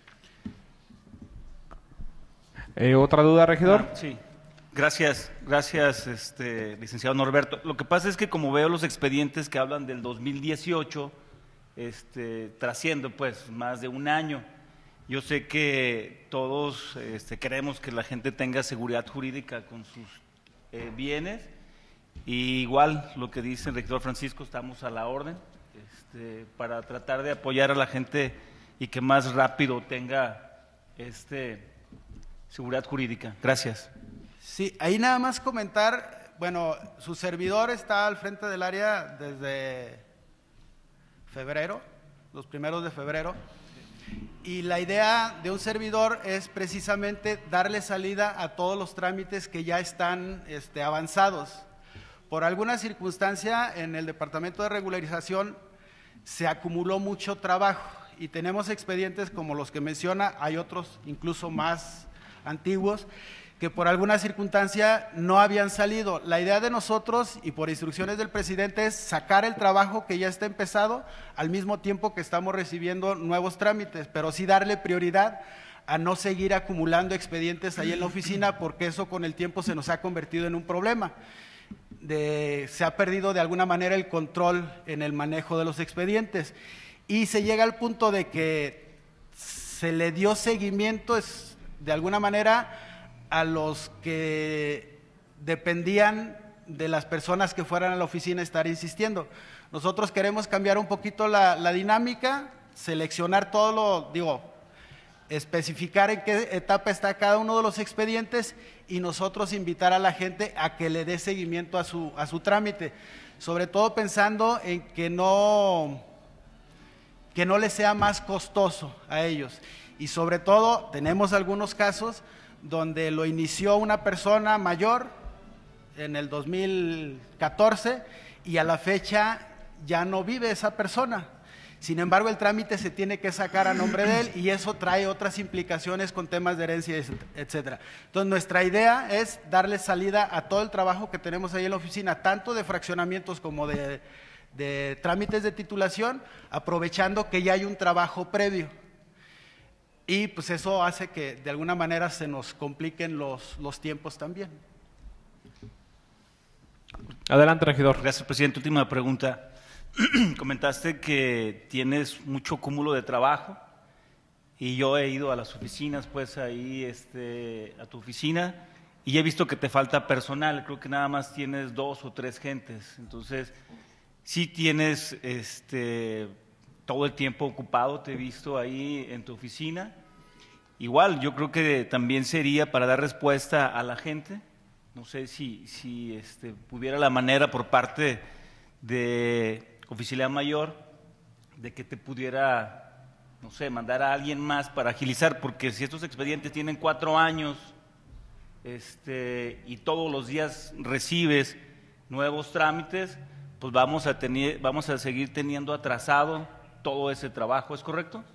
Eh, ¿Otra duda, regidor? Ah, sí, gracias, gracias, este, licenciado Norberto. Lo que pasa es que como veo los expedientes que hablan del dos mil dieciocho, este, trasciendo pues más de un año. Yo sé que todos este, queremos que la gente tenga seguridad jurídica con sus eh, bienes, y igual lo que dice el regidor Francisco, estamos a la orden este, para tratar de apoyar a la gente y que más rápido tenga este seguridad jurídica. Gracias. Sí, ahí nada más comentar, Bueno, su servidor está al frente del área desde febrero, los primeros de febrero, y la idea de un servidor es precisamente darle salida a todos los trámites que ya están este, avanzados. Por alguna circunstancia en el Departamento de Regularización se acumuló mucho trabajo y tenemos expedientes como los que menciona, hay otros incluso más antiguos, que por alguna circunstancia no habían salido. La idea de nosotros, y por instrucciones del presidente, es sacar el trabajo que ya está empezado al mismo tiempo que estamos recibiendo nuevos trámites, pero sí darle prioridad a no seguir acumulando expedientes ahí en la oficina, porque eso con el tiempo se nos ha convertido en un problema. De, se ha perdido de alguna manera el control en el manejo de los expedientes y se llega al punto de que se le dio seguimiento es, de alguna manera a los que dependían de las personas que fueran a la oficina a estar insistiendo. Nosotros queremos cambiar un poquito la, la dinámica, seleccionar todo lo, digo, especificar en qué etapa está cada uno de los expedientes y nosotros invitar a la gente a que le dé seguimiento a su, a su trámite, sobre todo pensando en que no, que no les sea más costoso a ellos. Y sobre todo tenemos algunos casos donde lo inició una persona mayor en el dos mil catorce y a la fecha ya no vive esa persona. Sin embargo, el trámite se tiene que sacar a nombre de él y eso trae otras implicaciones con temas de herencia, etcétera. Entonces, nuestra idea es darle salida a todo el trabajo que tenemos ahí en la oficina, tanto de fraccionamientos como de, de trámites de titulación, aprovechando que ya hay un trabajo previo. Y pues eso hace que de alguna manera se nos compliquen los, los tiempos también. Adelante, regidor. Gracias, presidente. Última pregunta. Comentaste que tienes mucho cúmulo de trabajo y yo he ido a las oficinas, pues ahí este, a tu oficina y he visto que te falta personal. Creo que nada más tienes dos o tres gentes. Entonces, sí tienes este, todo el tiempo ocupado, te he visto ahí en tu oficina. Igual, yo creo que también sería para dar respuesta a la gente. No sé si, si este, pudiera la manera por parte de oficialidad mayor de que te pudiera, no sé, mandar a alguien más para agilizar, porque si estos expedientes tienen cuatro años este, y todos los días recibes nuevos trámites, pues vamos a, tener, vamos a seguir teniendo atrasado todo ese trabajo, ¿es correcto?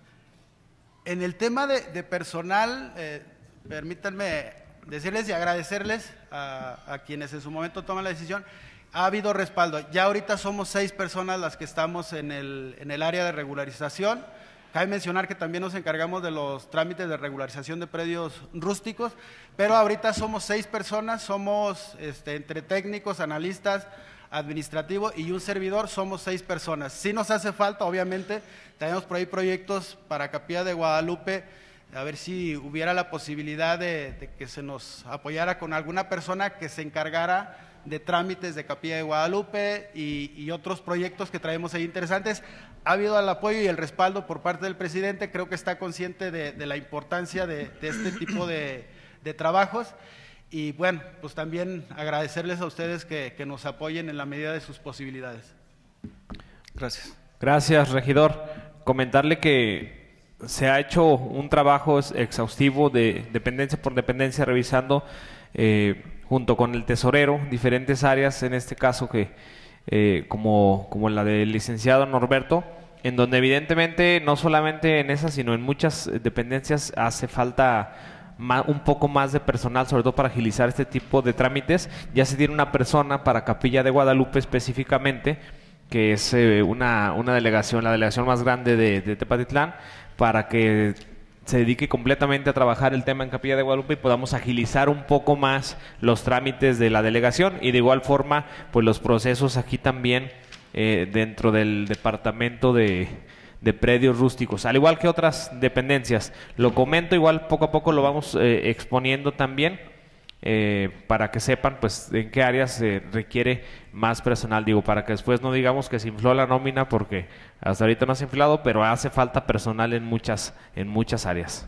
En el tema de, de personal, eh, permítanme decirles y agradecerles a, a quienes en su momento toman la decisión. Ha habido respaldo. Ya ahorita somos seis personas las que estamos en el, en el área de regularización. Cabe mencionar que también nos encargamos de los trámites de regularización de predios rústicos, pero ahorita somos seis personas, somos este, entre técnicos, analistas, administrativo y un servidor, somos seis personas. Sí nos hace falta, obviamente, tenemos por ahí proyectos para Capilla de Guadalupe, a ver si hubiera la posibilidad de, de que se nos apoyara con alguna persona que se encargara de trámites de Capilla de Guadalupe y, y otros proyectos que traemos ahí interesantes. Ha habido el apoyo y el respaldo por parte del presidente, creo que está consciente de, de la importancia de, de este tipo de, de trabajos y bueno, pues también agradecerles a ustedes que, que nos apoyen en la medida de sus posibilidades. Gracias. Gracias, regidor. Comentarle que se ha hecho un trabajo exhaustivo de dependencia por dependencia revisando eh, junto con el tesorero, diferentes áreas, en este caso que eh, como, como la del licenciado Norberto, en donde evidentemente no solamente en esas, sino en muchas dependencias hace falta más, un poco más de personal, sobre todo para agilizar este tipo de trámites. Ya se tiene una persona para Capilla de Guadalupe específicamente, que es eh, una, una delegación, la delegación más grande de, de Tepatitlán, para que se dedique completamente a trabajar el tema en Capilla de Guadalupe y podamos agilizar un poco más los trámites de la delegación y de igual forma pues los procesos aquí también eh, dentro del departamento de, de predios rústicos, al igual que otras dependencias. Lo comento, igual poco a poco lo vamos eh, exponiendo también eh, para que sepan pues en qué áreas se requiere más personal, digo, para que después no digamos que se infló la nómina, porque hasta ahorita no se ha inflado, pero hace falta personal en muchas, en muchas áreas.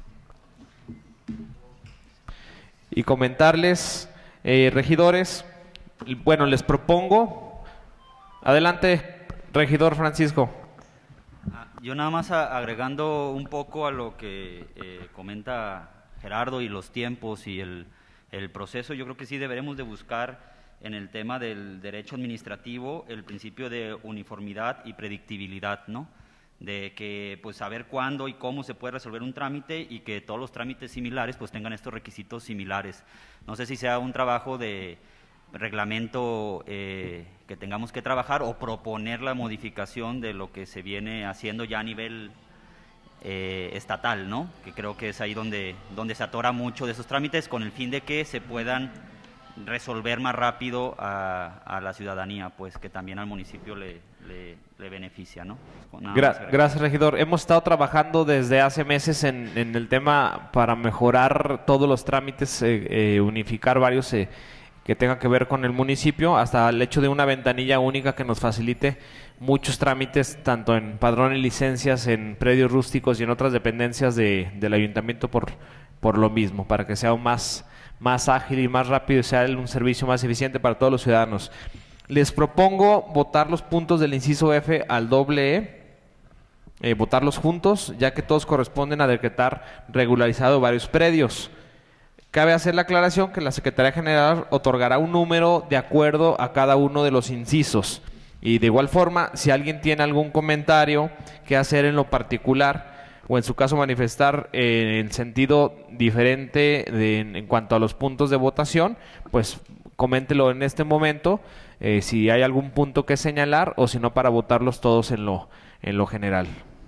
Y comentarles, eh, regidores, bueno, les propongo, adelante, regidor Francisco. Yo nada más a, agregando un poco a lo que eh, comenta Gerardo y los tiempos y el, el proceso, yo creo que sí deberemos de buscar en el tema del derecho administrativo el principio de uniformidad y predictibilidad, ¿no? De que pues saber cuándo y cómo se puede resolver un trámite y que todos los trámites similares pues tengan estos requisitos similares. No sé si sea un trabajo de reglamento eh, que tengamos que trabajar o proponer la modificación de lo que se viene haciendo ya a nivel eh, estatal, ¿no? Que creo que es ahí donde, donde se atora mucho de esos trámites con el fin de que se puedan resolver más rápido a, a la ciudadanía, pues que también al municipio le, le, le beneficia, ¿no? Gra gracias, regidor. Hemos estado trabajando desde hace meses en, en el tema para mejorar todos los trámites, eh, eh, unificar varios eh, que tengan que ver con el municipio, hasta el hecho de una ventanilla única que nos facilite muchos trámites, tanto en padrón y licencias, en predios rústicos y en otras dependencias de, del ayuntamiento por, por lo mismo, para que sea aún más, más ágil y más rápido y sea un servicio más eficiente para todos los ciudadanos. Les propongo votar los puntos del inciso F al doble E, eh, votarlos juntos, ya que todos corresponden a decretar regularizado varios predios. Cabe hacer la aclaración que la Secretaría General otorgará un número de acuerdo a cada uno de los incisos. Y de igual forma, si alguien tiene algún comentario que hacer en lo particular, o en su caso manifestar eh, en sentido diferente de, en, en cuanto a los puntos de votación, pues coméntelo en este momento, eh, si hay algún punto que señalar, o si no, para votarlos todos en lo, en lo general.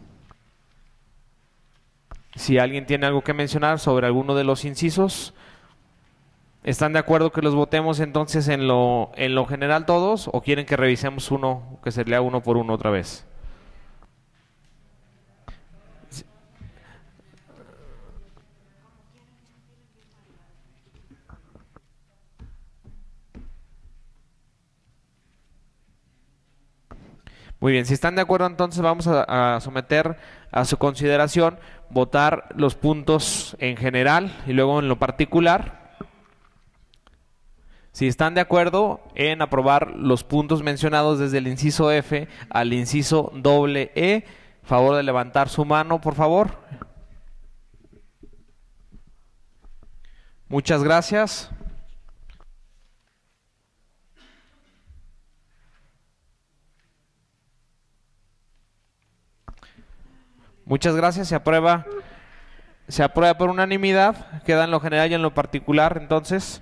Si alguien tiene algo que mencionar sobre alguno de los incisos, ¿están de acuerdo que los votemos entonces en lo, en lo general todos, o quieren que revisemos uno, que se lea uno por uno otra vez? Muy bien, si están de acuerdo, entonces vamos a, a someter a su consideración votar los puntos en general y luego en lo particular. Si están de acuerdo en aprobar los puntos mencionados desde el inciso F al inciso doble E, favor de levantar su mano, por favor. Muchas gracias. Muchas gracias, se aprueba, se aprueba por unanimidad, queda en lo general y en lo particular, entonces.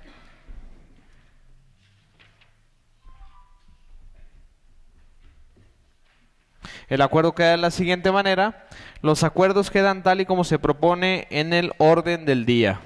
El acuerdo queda de la siguiente manera: los acuerdos quedan tal y como se propone en el orden del día.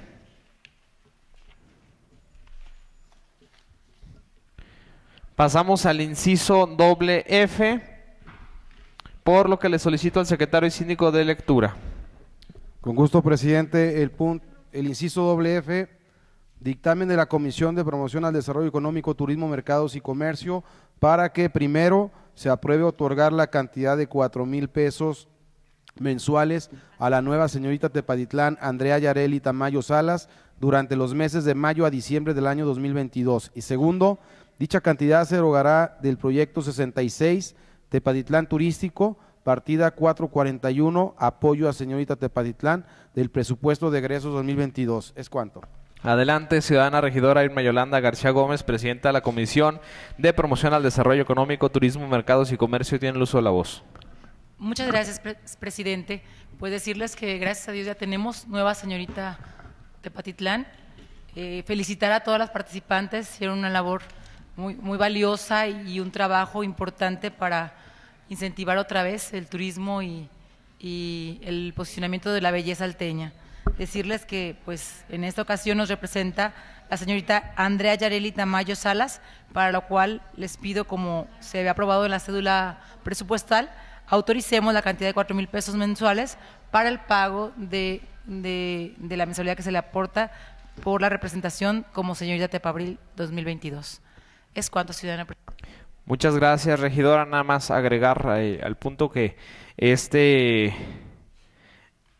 Pasamos al inciso doble F, por lo que le solicito al secretario y síndico de lectura. Con gusto, presidente. El, punto, el inciso doble F, dictamen de la Comisión de Promoción al Desarrollo Económico, Turismo, Mercados y Comercio, para que primero se apruebe otorgar la cantidad de cuatro mil pesos mensuales a la nueva señorita Tepatitlán, Andrea Yareli Tamayo Salas, durante los meses de mayo a diciembre del año dos mil veintidós. Y segundo, dicha cantidad se erogará del proyecto sesenta y seis, Tepatitlán Turístico, partida cuatrocientos cuarenta y uno, apoyo a señorita Tepatitlán, del presupuesto de egresos dos mil veintidós. ¿Es cuánto? Adelante, ciudadana regidora Irma Yolanda García Gómez, presidenta de la Comisión de Promoción al Desarrollo Económico, Turismo, Mercados y Comercio, tiene el uso de la voz. Muchas gracias, pre presidente. Pues decirles que gracias a Dios ya tenemos nueva señorita Tepatitlán. Eh, felicitar a todas las participantes, hicieron una labor muy, muy valiosa y un trabajo importante para incentivar otra vez el turismo y, y el posicionamiento de la belleza alteña. Decirles que pues en esta ocasión nos representa la señorita Andrea Yareli Tamayo Salas, para lo cual les pido, como se había aprobado en la cédula presupuestal, autoricemos la cantidad de cuatro mil pesos mensuales para el pago de, de, de la mensualidad que se le aporta por la representación como señorita Tepabril dos mil veintidós. Es cuanto, ciudadana. Muchas gracias, regidora. Nada más agregar eh, al punto que este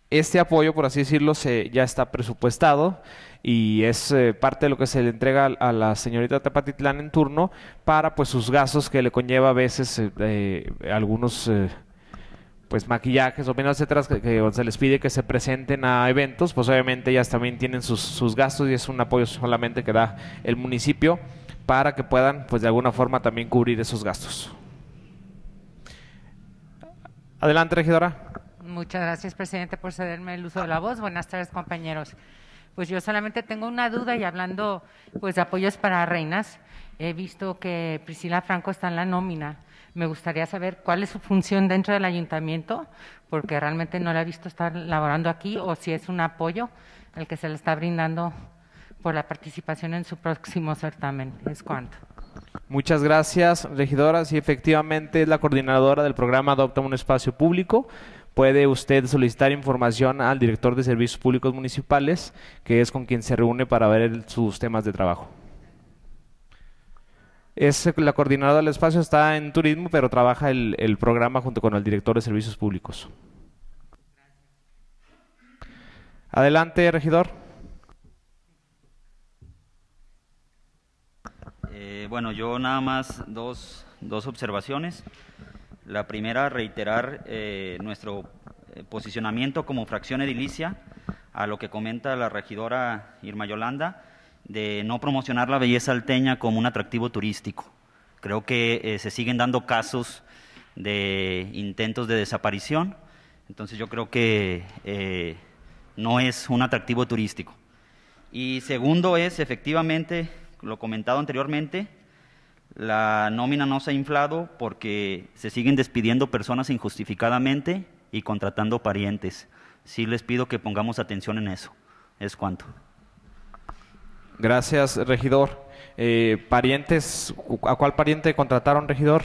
Este apoyo, por así decirlo, se, ya está presupuestado y es eh, parte de lo que se le entrega a la señorita Tepatitlán en turno para pues sus gastos que le conlleva a veces eh, eh, algunos eh, pues maquillajes o menos etcétera, que, que se les pide que se presenten a eventos, pues obviamente ellas también tienen sus, sus gastos y es un apoyo solamente que da el municipio para que puedan pues de alguna forma también cubrir esos gastos. Adelante, regidora. Muchas gracias, presidente, por cederme el uso de la voz. Buenas tardes, compañeros. Pues yo solamente tengo una duda y hablando pues de apoyos para reinas, he visto que Priscila Franco está en la nómina. Me gustaría saber cuál es su función dentro del ayuntamiento, porque realmente no la he visto estar laborando aquí, o si es un apoyo el que se le está brindando por la participación en su próximo certamen. ¿Es cuánto? Muchas gracias, regidora. Sí, efectivamente es la coordinadora del programa Adopta un Espacio Público. Puede usted solicitar información al director de Servicios Públicos Municipales, que es con quien se reúne para ver el, sus temas de trabajo. Es la coordinadora del espacio, está en turismo, pero trabaja el, el programa junto con el director de Servicios Públicos. Adelante, regidor. Eh, bueno, yo nada más dos, dos observaciones. La primera, reiterar eh, nuestro eh, posicionamiento como fracción edilicia a lo que comenta la regidora Irma Yolanda, de no promocionar la belleza alteña como un atractivo turístico. Creo que eh, se siguen dando casos de intentos de desaparición, entonces yo creo que eh, no es un atractivo turístico. Y segundo es, efectivamente, lo comentado anteriormente, la nómina no se ha inflado porque se siguen despidiendo personas injustificadamente y contratando parientes. Sí les pido que pongamos atención en eso. Es cuanto. Gracias, regidor. Eh, parientes, ¿a cuál pariente contrataron, regidor?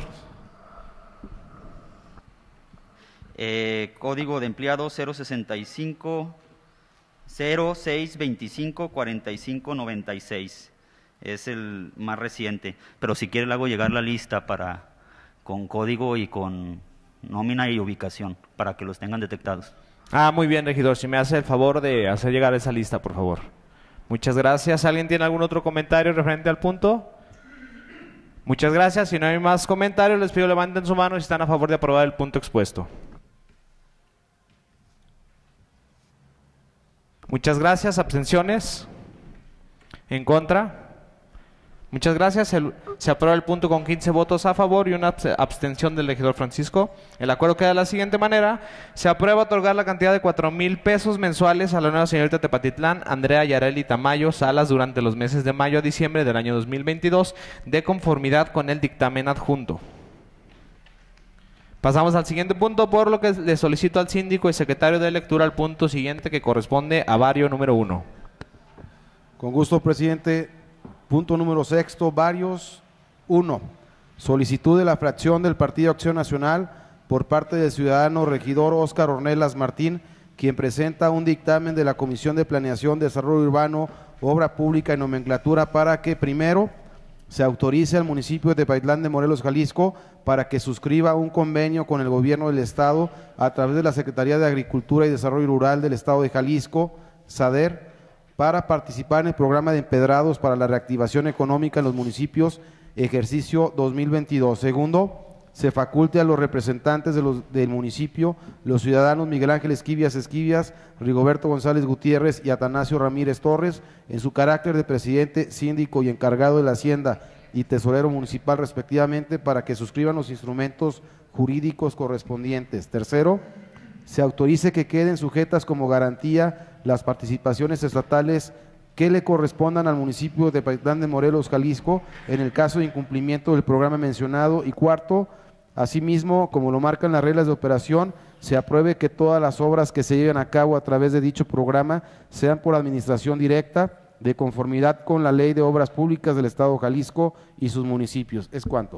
Eh, código de empleado cero sesenta y cinco cero seis veinticinco cuarenta y cinco noventa y seis. Es el más reciente, pero si quiere le hago llegar la lista para con código y con nómina y ubicación para que los tengan detectados. Ah, muy bien, regidor. Si me hace el favor de hacer llegar esa lista, por favor. Muchas gracias. ¿Alguien tiene algún otro comentario referente al punto? Muchas gracias. Si no hay más comentarios, les pido levanten su mano si están a favor de aprobar el punto expuesto. Muchas gracias. ¿Abstenciones? ¿En contra? Muchas gracias. El, se aprueba el punto con quince votos a favor y una abstención del regidor Francisco. El acuerdo queda de la siguiente manera. Se aprueba otorgar la cantidad de cuatro mil pesos mensuales a la nueva señorita Tepatitlán, Andrea Yareli Tamayo Salas, durante los meses de mayo a diciembre del año dos mil veintidós, de conformidad con el dictamen adjunto. Pasamos al siguiente punto, por lo que le solicito al síndico y secretario de lectura al punto siguiente, que corresponde a vario número uno. Con gusto, presidente. Punto número sexto, varios. Uno, solicitud de la fracción del Partido Acción Nacional por parte del ciudadano regidor Óscar Ornelas Martín, quien presenta un dictamen de la Comisión de Planeación, Desarrollo Urbano, Obra Pública y Nomenclatura para que, primero, se autorice al municipio de Tepatitlán de Morelos, Jalisco, para que suscriba un convenio con el gobierno del estado a través de la Secretaría de Agricultura y Desarrollo Rural del estado de Jalisco, SADER, para participar en el programa de empedrados para la reactivación económica en los municipios, ejercicio dos mil veintidós. Segundo, se faculte a los representantes de los, del municipio, los ciudadanos Miguel Ángel Esquivias Esquivias, Rigoberto González Gutiérrez y Atanasio Ramírez Torres, en su carácter de presidente, síndico y encargado de la Hacienda y tesorero municipal respectivamente, para que suscriban los instrumentos jurídicos correspondientes. Tercero, se autorice que queden sujetas como garantía las participaciones estatales que le correspondan al municipio de Tepatitlán de Morelos, Jalisco, en el caso de incumplimiento del programa mencionado. Y cuarto, asimismo, como lo marcan las reglas de operación, se apruebe que todas las obras que se lleven a cabo a través de dicho programa sean por administración directa, de conformidad con la Ley de Obras Públicas del Estado de Jalisco y sus municipios. Es cuanto.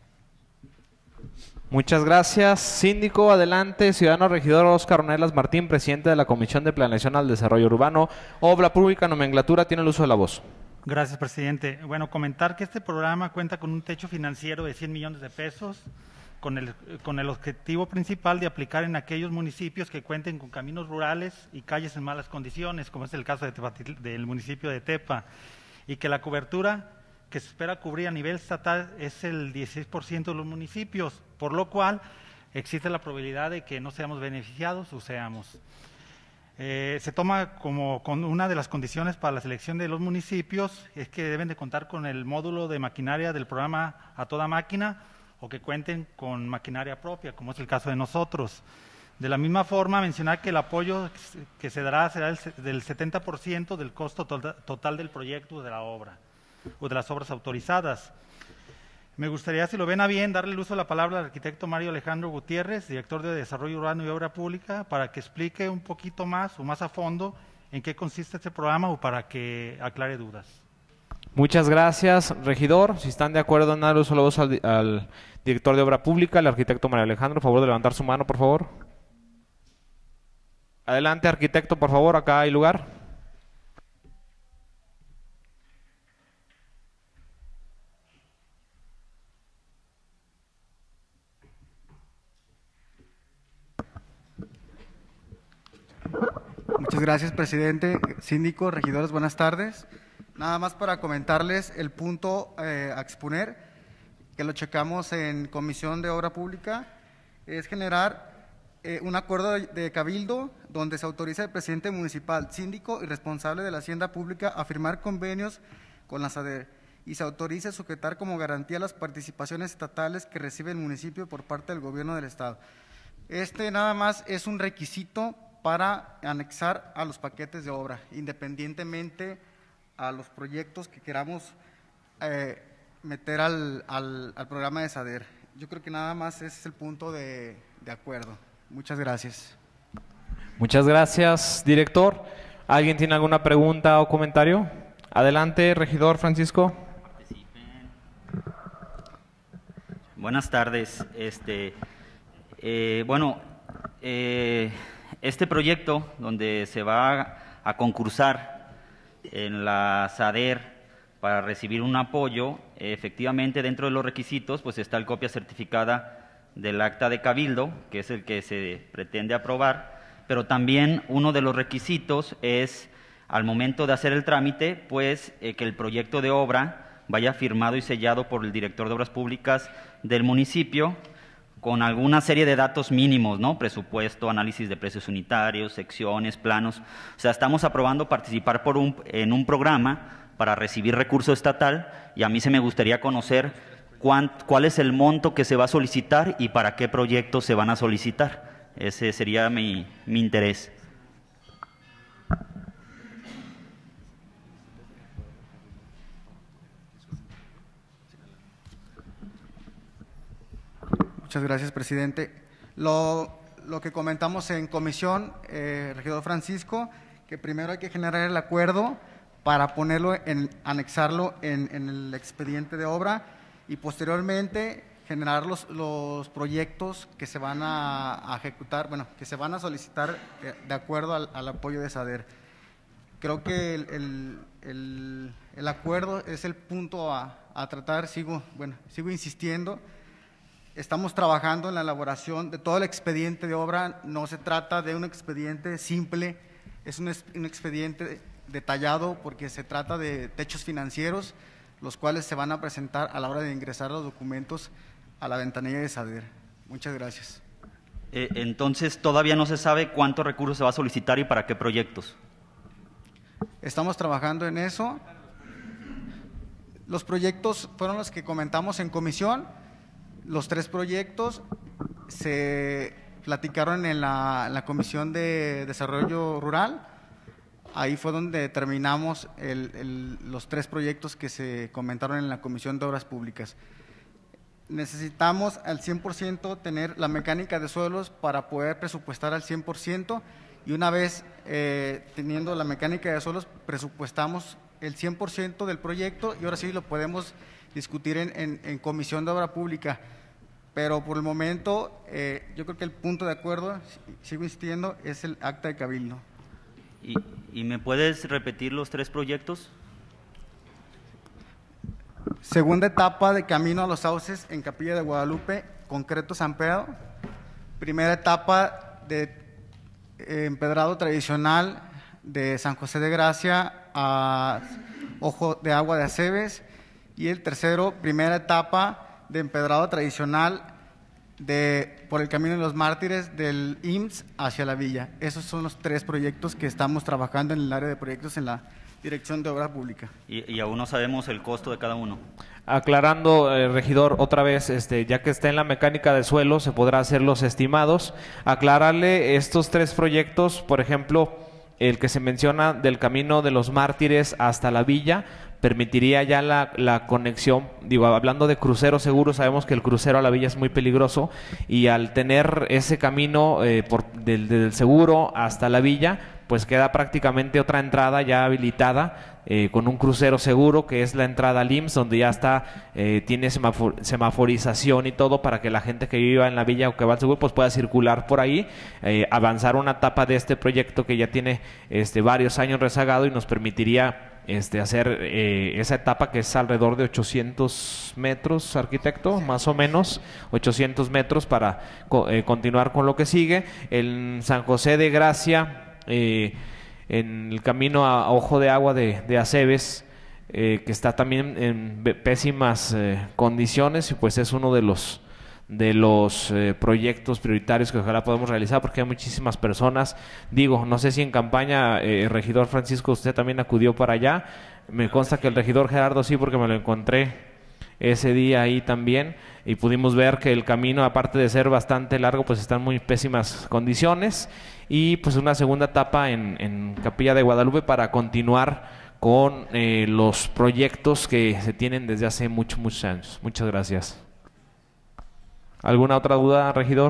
Muchas gracias, síndico. Adelante, ciudadano regidor Óscar Ornelas Martín, presidente de la Comisión de Planeación al Desarrollo Urbano, Obra Pública, Nomenclatura, tiene el uso de la voz. Gracias, presidente. Bueno, comentar que este programa cuenta con un techo financiero de cien millones de pesos, con el, con el objetivo principal de aplicar en aquellos municipios que cuenten con caminos rurales y calles en malas condiciones, como es el caso de Tepatil- del municipio de Tepa, y que la cobertura que se espera cubrir a nivel estatal es el dieciséis por ciento de los municipios, por lo cual existe la probabilidad de que no seamos beneficiados o seamos. Eh, se toma como con una de las condiciones para la selección de los municipios es que deben de contar con el módulo de maquinaria del programa A Toda Máquina o que cuenten con maquinaria propia, como es el caso de nosotros. De la misma forma, mencionar que el apoyo que se dará será el, del setenta por ciento del costo to- total del proyecto de la obra o de las obras autorizadas. Me gustaría, si lo ven a bien, darle el uso de la palabra al arquitecto Mario Alejandro Gutiérrez, director de Desarrollo Urbano y Obra Pública, para que explique un poquito más o más a fondo en qué consiste este programa o para que aclare dudas. Muchas gracias, regidor. Si están de acuerdo en dar el uso de la voz al, al director de Obra Pública, el arquitecto Mario Alejandro, por favor de levantar su mano, por favor. Adelante, arquitecto, por favor, acá hay lugar. Muchas gracias, presidente, síndico, regidores, buenas tardes. Nada más para comentarles el punto eh, a exponer, que lo checamos en Comisión de Obra Pública, es generar eh, un acuerdo de, de cabildo donde se autoriza al presidente municipal, síndico y responsable de la hacienda pública a firmar convenios con la SADER y se autoriza a sujetar como garantía las participaciones estatales que recibe el municipio por parte del gobierno del estado. Este nada más es un requisito para anexar a los paquetes de obra, independientemente a los proyectos que queramos eh, meter al, al, al programa de SADER. Yo creo que nada más ese es el punto de, de acuerdo. Muchas gracias. Muchas gracias, director. ¿Alguien tiene alguna pregunta o comentario? Adelante, regidor Francisco. Buenas tardes. Este, eh, bueno, eh, este proyecto donde se va a concursar en la SADER para recibir un apoyo, efectivamente dentro de los requisitos pues está el copia certificada del acta de cabildo, que es el que se pretende aprobar, pero también uno de los requisitos es al momento de hacer el trámite, pues eh, que el proyecto de obra vaya firmado y sellado por el director de Obras Públicas del municipio, con alguna serie de datos mínimos, ¿no? Presupuesto, análisis de precios unitarios, secciones, planos. O sea, estamos aprobando participar por un, en un programa para recibir recurso estatal y a mí se me gustaría conocer cuán, cuál es el monto que se va a solicitar y para qué proyectos se van a solicitar. Ese sería mi, mi interés. Muchas gracias, presidente. Lo, lo que comentamos en comisión, eh, regidor Francisco, que primero hay que generar el acuerdo para ponerlo, en, anexarlo en, en el expediente de obra y posteriormente generar los, los proyectos que se van a, a ejecutar, bueno, que se van a solicitar eh, de acuerdo al, al apoyo de SADER. Creo que el, el, el, el acuerdo es el punto a, a tratar, sigo, bueno, sigo insistiendo. Estamos trabajando en la elaboración de todo el expediente de obra, no se trata de un expediente simple, es un, un expediente detallado porque se trata de techos financieros, los cuales se van a presentar a la hora de ingresar los documentos a la ventanilla de SADER. Muchas gracias. Eh, entonces, ¿todavía no se sabe cuántos recursos se va a solicitar y para qué proyectos? Estamos trabajando en eso. Los proyectos fueron los que comentamos en comisión. Los tres proyectos se platicaron en la, en la Comisión de Desarrollo Rural. Ahí fue donde determinamos el, el, los tres proyectos que se comentaron en la Comisión de Obras Públicas. Necesitamos al cien por ciento tener la mecánica de suelos para poder presupuestar al cien por ciento y una vez eh, teniendo la mecánica de suelos presupuestamos el cien por ciento del proyecto y ahora sí lo podemos discutir en, en, en Comisión de Obra Pública. Pero por el momento, eh, yo creo que el punto de acuerdo, sigo insistiendo, es el acta de cabildo. ¿Y, y me puedes repetir los tres proyectos? Segunda etapa de Camino a los Sauces en Capilla de Guadalupe concreto San Pedro, primera etapa de eh, empedrado tradicional de San José de Gracia a Ojo de Agua de Aceves, y el tercero, primera etapa de empedrado tradicional de por el Camino de los Mártires del I M S S hacia la villa. Esos son los tres proyectos que estamos trabajando en el área de proyectos en la Dirección de Obra Pública. Y, y aún no sabemos el costo de cada uno. Aclarando, eh, regidor, otra vez, este, ya que está en la mecánica de suelo, se podrá hacer los estimados. Aclararle estos tres proyectos, por ejemplo, el que se menciona del Camino de los Mártires hasta la villa, permitiría ya la, la conexión, digo, hablando de crucero seguro, sabemos que el crucero a la villa es muy peligroso, y al tener ese camino eh, por, del, del seguro hasta la villa, pues queda prácticamente otra entrada ya habilitada eh, con un crucero seguro, que es la entrada al I M S S, donde ya está, eh, tiene semafor semaforización y todo para que la gente que viva en la villa o que va al seguro pues pueda circular por ahí, eh, avanzar una etapa de este proyecto que ya tiene este, varios años rezagado, y nos permitiría Este, hacer eh, esa etapa que es alrededor de ochocientos metros, arquitecto, más o menos, ochocientos metros para co eh, continuar con lo que sigue. En San José de Gracia, eh, en el camino a, a Ojo de Agua de, de Aceves, eh, que está también en pésimas eh, condiciones, y pues es uno de los de los eh, proyectos prioritarios que ojalá podamos realizar, porque hay muchísimas personas. Digo, no sé si en campaña, eh, regidor Francisco, usted también acudió para allá. Me consta que el regidor Gerardo sí, porque me lo encontré ese día ahí también, y pudimos ver que el camino, aparte de ser bastante largo, pues está en muy pésimas condiciones, y pues una segunda etapa en, en Capilla de Guadalupe para continuar con eh, los proyectos que se tienen desde hace muchos, muchos años. Muchas gracias. ¿Alguna otra duda, regidor?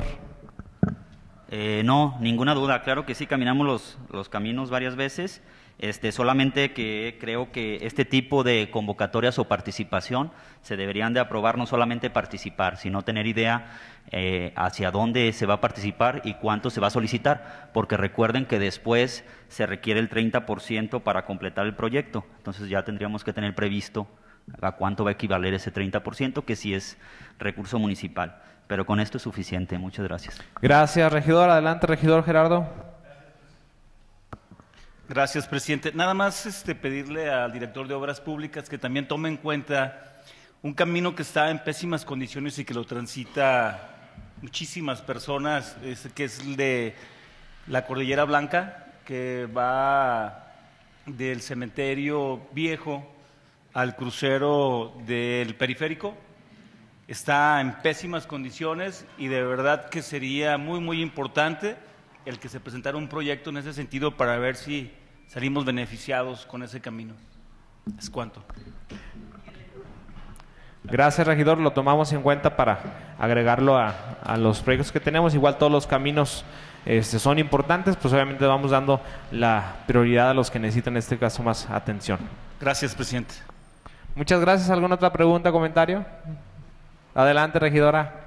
Eh, no, ninguna duda. Claro que sí, caminamos los, los caminos varias veces. Este, solamente que creo que este tipo de convocatorias o participación se deberían de aprobar, no solamente participar, sino tener idea eh, hacia dónde se va a participar y cuánto se va a solicitar, porque recuerden que después se requiere el treinta por ciento para completar el proyecto. Entonces ya tendríamos que tener previsto a cuánto va a equivaler ese treinta por ciento, que sí es recurso municipal. Pero con esto es suficiente. Muchas gracias. Gracias, regidor. Adelante, regidor Gerardo. Gracias, presidente. Nada más este, pedirle al director de Obras Públicas que también tome en cuenta un camino que está en pésimas condiciones y que lo transita muchísimas personas, es, que es el de la Cordillera Blanca, que va del cementerio viejo al crucero del periférico. Está en pésimas condiciones y de verdad que sería muy, muy importante el que se presentara un proyecto en ese sentido para ver si salimos beneficiados con ese camino. Es cuanto. Gracias, regidor. Lo tomamos en cuenta para agregarlo a, a los proyectos que tenemos. Igual todos los caminos este, son importantes, pues obviamente vamos dando la prioridad a los que necesitan en este caso más atención. Gracias, presidente. Muchas gracias. ¿Alguna otra pregunta, comentario? Adelante, regidora.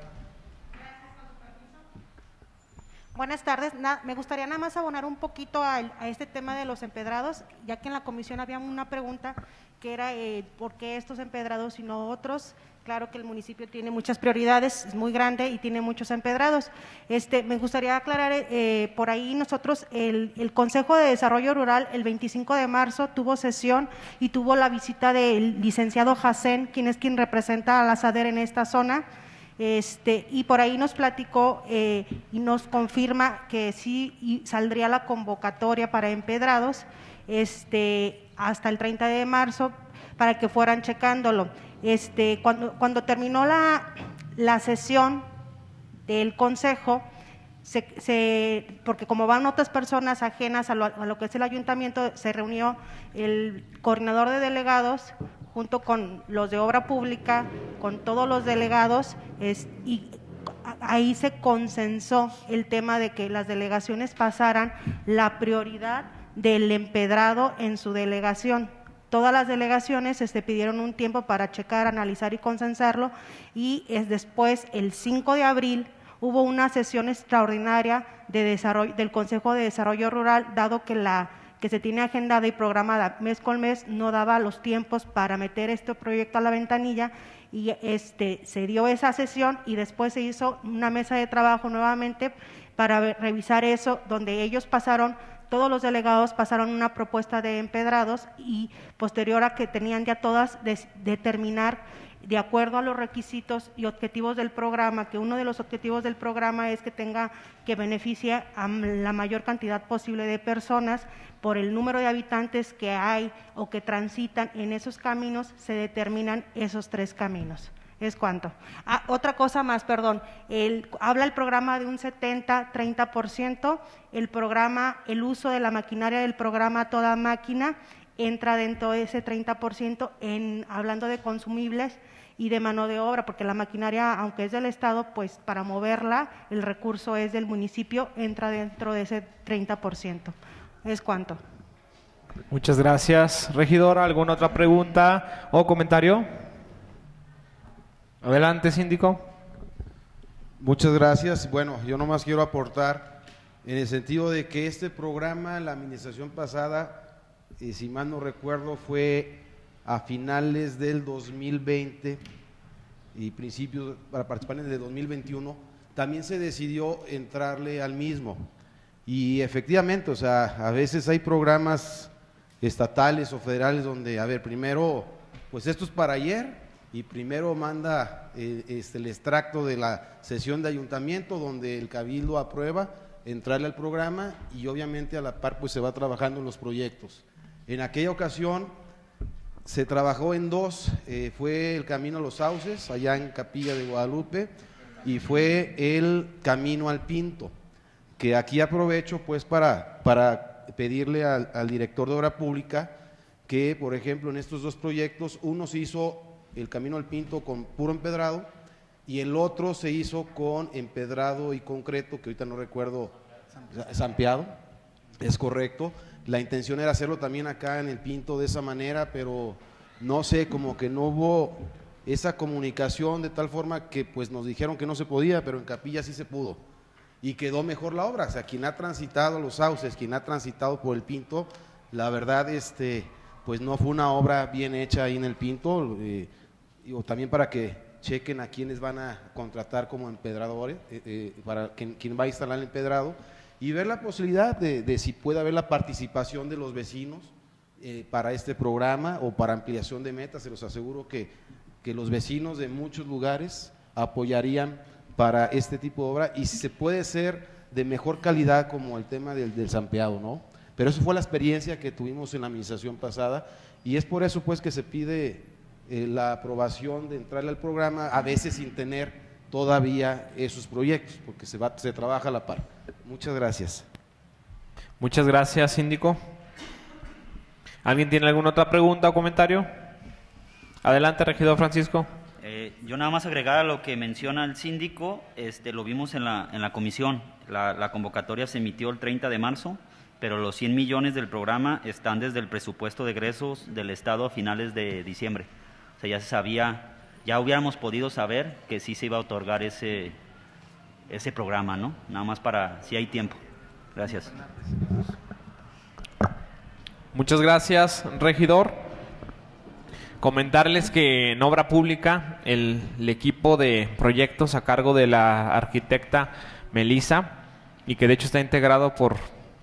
Buenas tardes. Na, me gustaría nada más abonar un poquito a, a este tema de los empedrados, ya que en la comisión había una pregunta que era eh, ¿por qué estos empedrados y no otros? Claro que el municipio tiene muchas prioridades, es muy grande y tiene muchos empedrados. Este, me gustaría aclarar, eh, por ahí nosotros, el, el Consejo de Desarrollo Rural, el veinticinco de marzo, tuvo sesión y tuvo la visita del licenciado Jacén, quien es quien representa a la SADER en esta zona, este, y por ahí nos platicó eh, y nos confirma que sí saldría la convocatoria para empedrados este, hasta el treinta de marzo para que fueran checándolo. Este, cuando, cuando terminó la, la sesión del consejo, se, se, porque como van otras personas ajenas a lo, a lo que es el ayuntamiento, se reunió el coordinador de delegados junto con los de obra pública, con todos los delegados, es, y ahí se consensó el tema de que las delegaciones pasaran la prioridad del empedrado en su delegación. Todas las delegaciones este, pidieron un tiempo para checar, analizar y consensarlo, y es después, el cinco de abril, hubo una sesión extraordinaria de desarrollo, del Consejo de Desarrollo Rural, dado que la, que se tiene agendada y programada mes con mes, no daba los tiempos para meter este proyecto a la ventanilla, y este, se dio esa sesión y después se hizo una mesa de trabajo nuevamente para revisar eso, donde ellos pasaron, todos los delegados pasaron una propuesta de empedrados, y posterior a que tenían ya todas de, determinar de acuerdo a los requisitos y objetivos del programa, que uno de los objetivos del programa es que tenga, que beneficie a la mayor cantidad posible de personas. Por el número de habitantes que hay o que transitan en esos caminos, se determinan esos tres caminos. ¿Es cuánto? Ah, otra cosa más, perdón, el, habla el programa de un setenta treinta por ciento, el programa, el uso de la maquinaria del programa Toda Máquina entra dentro de ese treinta por ciento, en, hablando de consumibles y de mano de obra, porque la maquinaria, aunque es del Estado, pues para moverla, el recurso es del municipio, entra dentro de ese treinta por ciento. ¿Es cuánto? Muchas gracias. Regidora, ¿alguna otra pregunta o comentario? Adelante, síndico. Muchas gracias. Bueno, yo nomás quiero aportar en el sentido de que este programa, la administración pasada, eh, si mal no recuerdo, fue a finales del dos mil veinte y principios, para participar en el de dos mil veintiuno, también se decidió entrarle al mismo. Y efectivamente, o sea, a veces hay programas estatales o federales donde, a ver, primero, pues esto es para ayer, y primero manda eh, este, el extracto de la sesión de ayuntamiento donde el cabildo aprueba entrarle al programa, y obviamente a la par pues se va trabajando en los proyectos. En aquella ocasión se trabajó en dos, eh, fue el Camino a los Sauces, allá en Capilla de Guadalupe, y fue el Camino al Pinto, que aquí aprovecho pues para, para pedirle al, al director de Obra Pública que, por ejemplo, en estos dos proyectos, uno se hizo el Camino al Pinto con puro empedrado y el otro se hizo con empedrado y concreto, que ahorita no recuerdo, zampeado, es correcto. La intención era hacerlo también acá en el Pinto de esa manera, pero no sé, como que no hubo esa comunicación de tal forma que pues nos dijeron que no se podía, pero en Capilla sí se pudo. Y quedó mejor la obra. O sea, quien ha transitado los sauces, quien ha transitado por el Pinto, la verdad, este, pues no fue una obra bien hecha ahí en el Pinto, eh, o también para que chequen a quienes van a contratar como empedradores, eh, eh, para quien, quien va a instalar el empedrado, y ver la posibilidad de, de si puede haber la participación de los vecinos eh, para este programa o para ampliación de metas. Se los aseguro que, que los vecinos de muchos lugares apoyarían para este tipo de obra, y si se puede ser de mejor calidad como el tema del, del zampeado, ¿no? Pero eso fue la experiencia que tuvimos en la administración pasada, y es por eso pues que se pide eh, la aprobación de entrarle al programa, a veces sin tener todavía esos proyectos, porque se, va, se trabaja a la par. Muchas gracias. Muchas gracias, síndico. ¿Alguien tiene alguna otra pregunta o comentario? Adelante, regidor Francisco. Eh, yo nada más agregar a lo que menciona el síndico, este, lo vimos en la, en la comisión, la, la convocatoria se emitió el treinta de marzo, pero los cien millones del programa están desde el presupuesto de egresos del Estado a finales de diciembre. O sea, ya se sabía, ya hubiéramos podido saber que sí se iba a otorgar ese, ese programa, ¿no? Nada más para, si hay tiempo. Gracias. Muchas gracias, regidor. Comentarles que en obra pública el, el equipo de proyectos a cargo de la arquitecta Melissa, y que de hecho está integrado por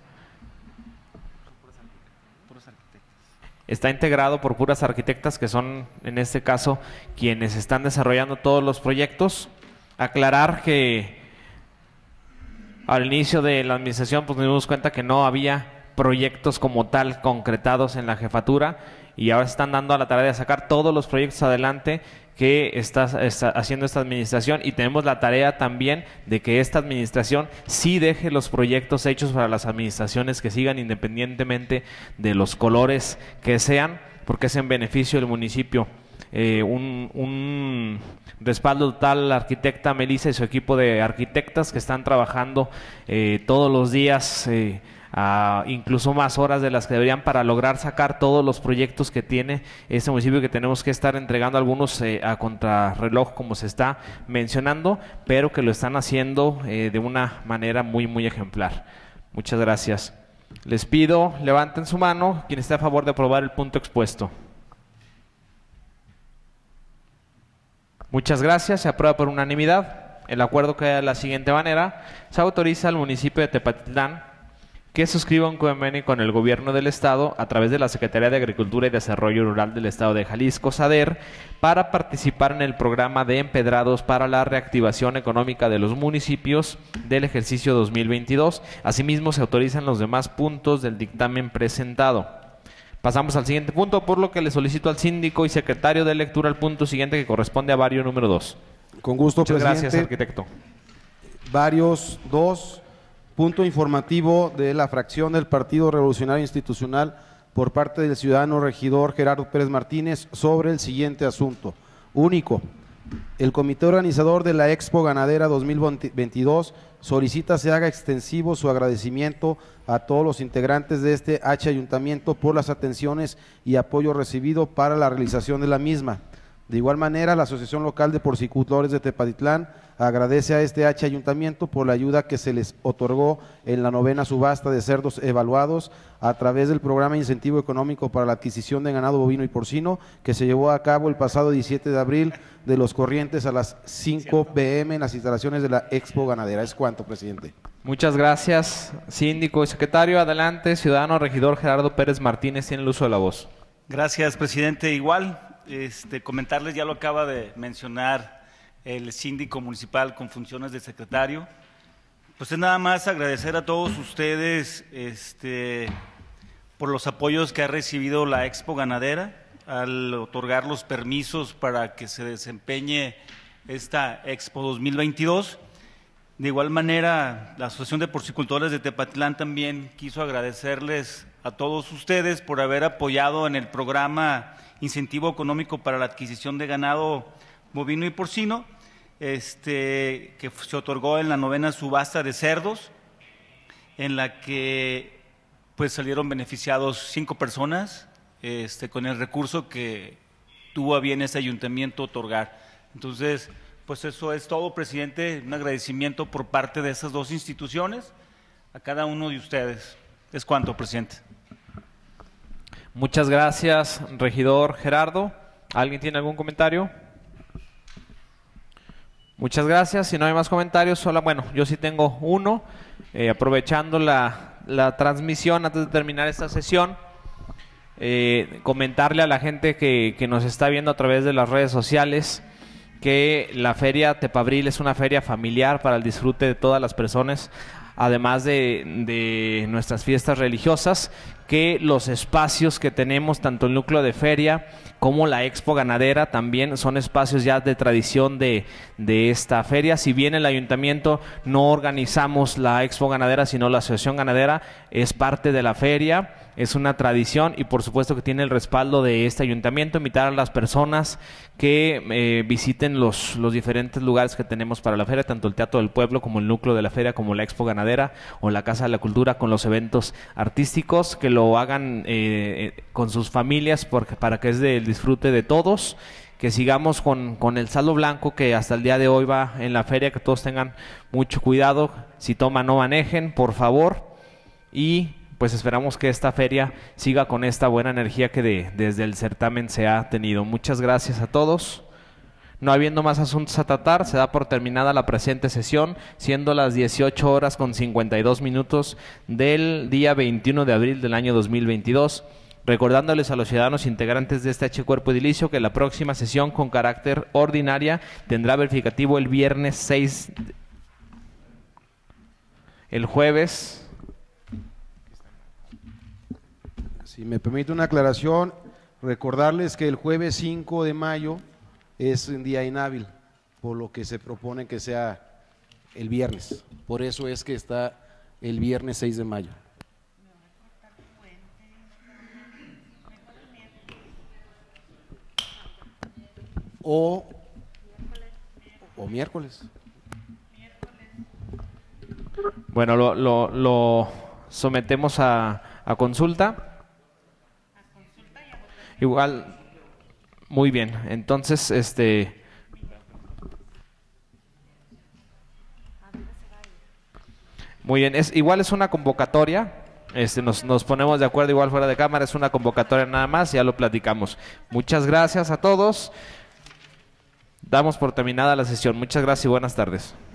está integrado por puras arquitectas, que son en este caso quienes están desarrollando todos los proyectos. Aclarar que al inicio de la administración pues nos dimos cuenta que no había proyectos como tal concretados en la jefatura, y ahora se están dando a la tarea de sacar todos los proyectos adelante que está, está haciendo esta administración, y tenemos la tarea también de que esta administración sí deje los proyectos hechos para las administraciones que sigan, independientemente de los colores que sean, porque es en beneficio del municipio. Eh, un, un respaldo total a la arquitecta Melissa y su equipo de arquitectas que están trabajando eh, todos los días, eh, a incluso más horas de las que deberían, para lograr sacar todos los proyectos que tiene este municipio, que tenemos que estar entregando algunos eh, a contrarreloj, como se está mencionando, pero que lo están haciendo eh, de una manera muy muy ejemplar. Muchas gracias. Les pido, levanten su mano quien esté a favor de aprobar el punto expuesto. Muchas gracias, se aprueba por unanimidad. El acuerdo queda de la siguiente manera: se autoriza al municipio de Tepatitlán que suscriba un convenio con el gobierno del estado a través de la Secretaría de Agricultura y Desarrollo Rural del estado de Jalisco, SADER, para participar en el programa de empedrados para la reactivación económica de los municipios del ejercicio dos mil veintidós. Asimismo, se autorizan los demás puntos del dictamen presentado. Pasamos al siguiente punto, por lo que le solicito al síndico y secretario de lectura el punto siguiente, que corresponde a vario número dos. Con gusto, Muchas presidente. gracias, arquitecto. Varios dos. Punto informativo de la fracción del Partido Revolucionario Institucional por parte del ciudadano regidor Gerardo Pérez Martínez sobre el siguiente asunto. Único. El comité organizador de la Expo Ganadera dos mil veintidós solicita se haga extensivo su agradecimiento a todos los integrantes de este H Ayuntamiento por las atenciones y apoyo recibido para la realización de la misma. De igual manera, la Asociación Local de Porcicultores de Tepatitlán agradece a este H Ayuntamiento por la ayuda que se les otorgó en la novena subasta de cerdos evaluados a través del programa de incentivo económico para la adquisición de ganado bovino y porcino, que se llevó a cabo el pasado diecisiete de abril de Los Corrientes a las cinco pe eme en las instalaciones de la Expo Ganadera. Es cuanto, presidente. Muchas gracias, síndico y secretario. Adelante, ciudadano regidor Gerardo Pérez Martínez, tiene el uso de la voz. Gracias, presidente. Igual, este, comentarles, ya lo acaba de mencionar el síndico municipal con funciones de secretario, pues es nada más agradecer a todos ustedes este, por los apoyos que ha recibido la Expo Ganadera al otorgar los permisos para que se desempeñe esta Expo dos mil veintidós. De igual manera, la Asociación de Porcicultores de Tepatitlán también quiso agradecerles a todos ustedes por haber apoyado en el programa Incentivo Económico para la Adquisición de Ganado Bovino y Porcino, este, que se otorgó en la novena subasta de cerdos, en la que pues salieron beneficiados cinco personas este, con el recurso que tuvo a bien ese ayuntamiento otorgar. Entonces, pues eso es todo, presidente. Un agradecimiento por parte de esas dos instituciones a cada uno de ustedes. Es cuanto, presidente. Muchas gracias, regidor Gerardo. ¿Alguien tiene algún comentario? Muchas gracias. Si no hay más comentarios, solo, bueno, yo sí tengo uno. Eh, aprovechando la, la transmisión antes de terminar esta sesión, eh, comentarle a la gente que, que nos está viendo a través de las redes sociales que la Feria Tepabril es una feria familiar para el disfrute de todas las personas, además de, de nuestras fiestas religiosas, que los espacios que tenemos, tanto el núcleo de feria como la Expo Ganadera, también son espacios ya de tradición de, de esta feria. Si bien el ayuntamiento no organizamos la Expo Ganadera, sino la Asociación Ganadera es parte de la feria, es una tradición y por supuesto que tiene el respaldo de este ayuntamiento. Invitar a las personas que eh, visiten los, los diferentes lugares que tenemos para la feria, tanto el Teatro del Pueblo como el núcleo de la feria, como la Expo Ganadera o la Casa de la Cultura con los eventos artísticos, que lo hagan eh, con sus familias porque, para que es del disfrute de todos. Que sigamos con, con el saldo blanco que hasta el día de hoy va en la feria, que todos tengan mucho cuidado, si toman no manejen, por favor, y pues esperamos que esta feria siga con esta buena energía que de, desde el certamen se ha tenido. Muchas gracias a todos. No habiendo más asuntos a tratar, se da por terminada la presente sesión, siendo las dieciocho horas con cincuenta y dos minutos del día veintiuno de abril del año dos mil veintidós. Recordándoles a los ciudadanos integrantes de este H Cuerpo Edilicio que la próxima sesión con carácter ordinaria tendrá verificativo el viernes seis, el jueves. Si me permite una aclaración, recordarles que el jueves cinco de mayo es un día inhábil, por lo que se propone que sea el viernes. Por eso es que está el viernes seis de mayo. O, o miércoles. Bueno, lo, lo, lo sometemos a, a consulta. Igual, muy bien. Entonces, este, muy bien. Es igual es una convocatoria Este, nos, nos ponemos de acuerdo igual fuera de cámara, es una convocatoria nada más, ya lo platicamos. Muchas gracias a todos. Damos por terminada la sesión. Muchas gracias y buenas tardes.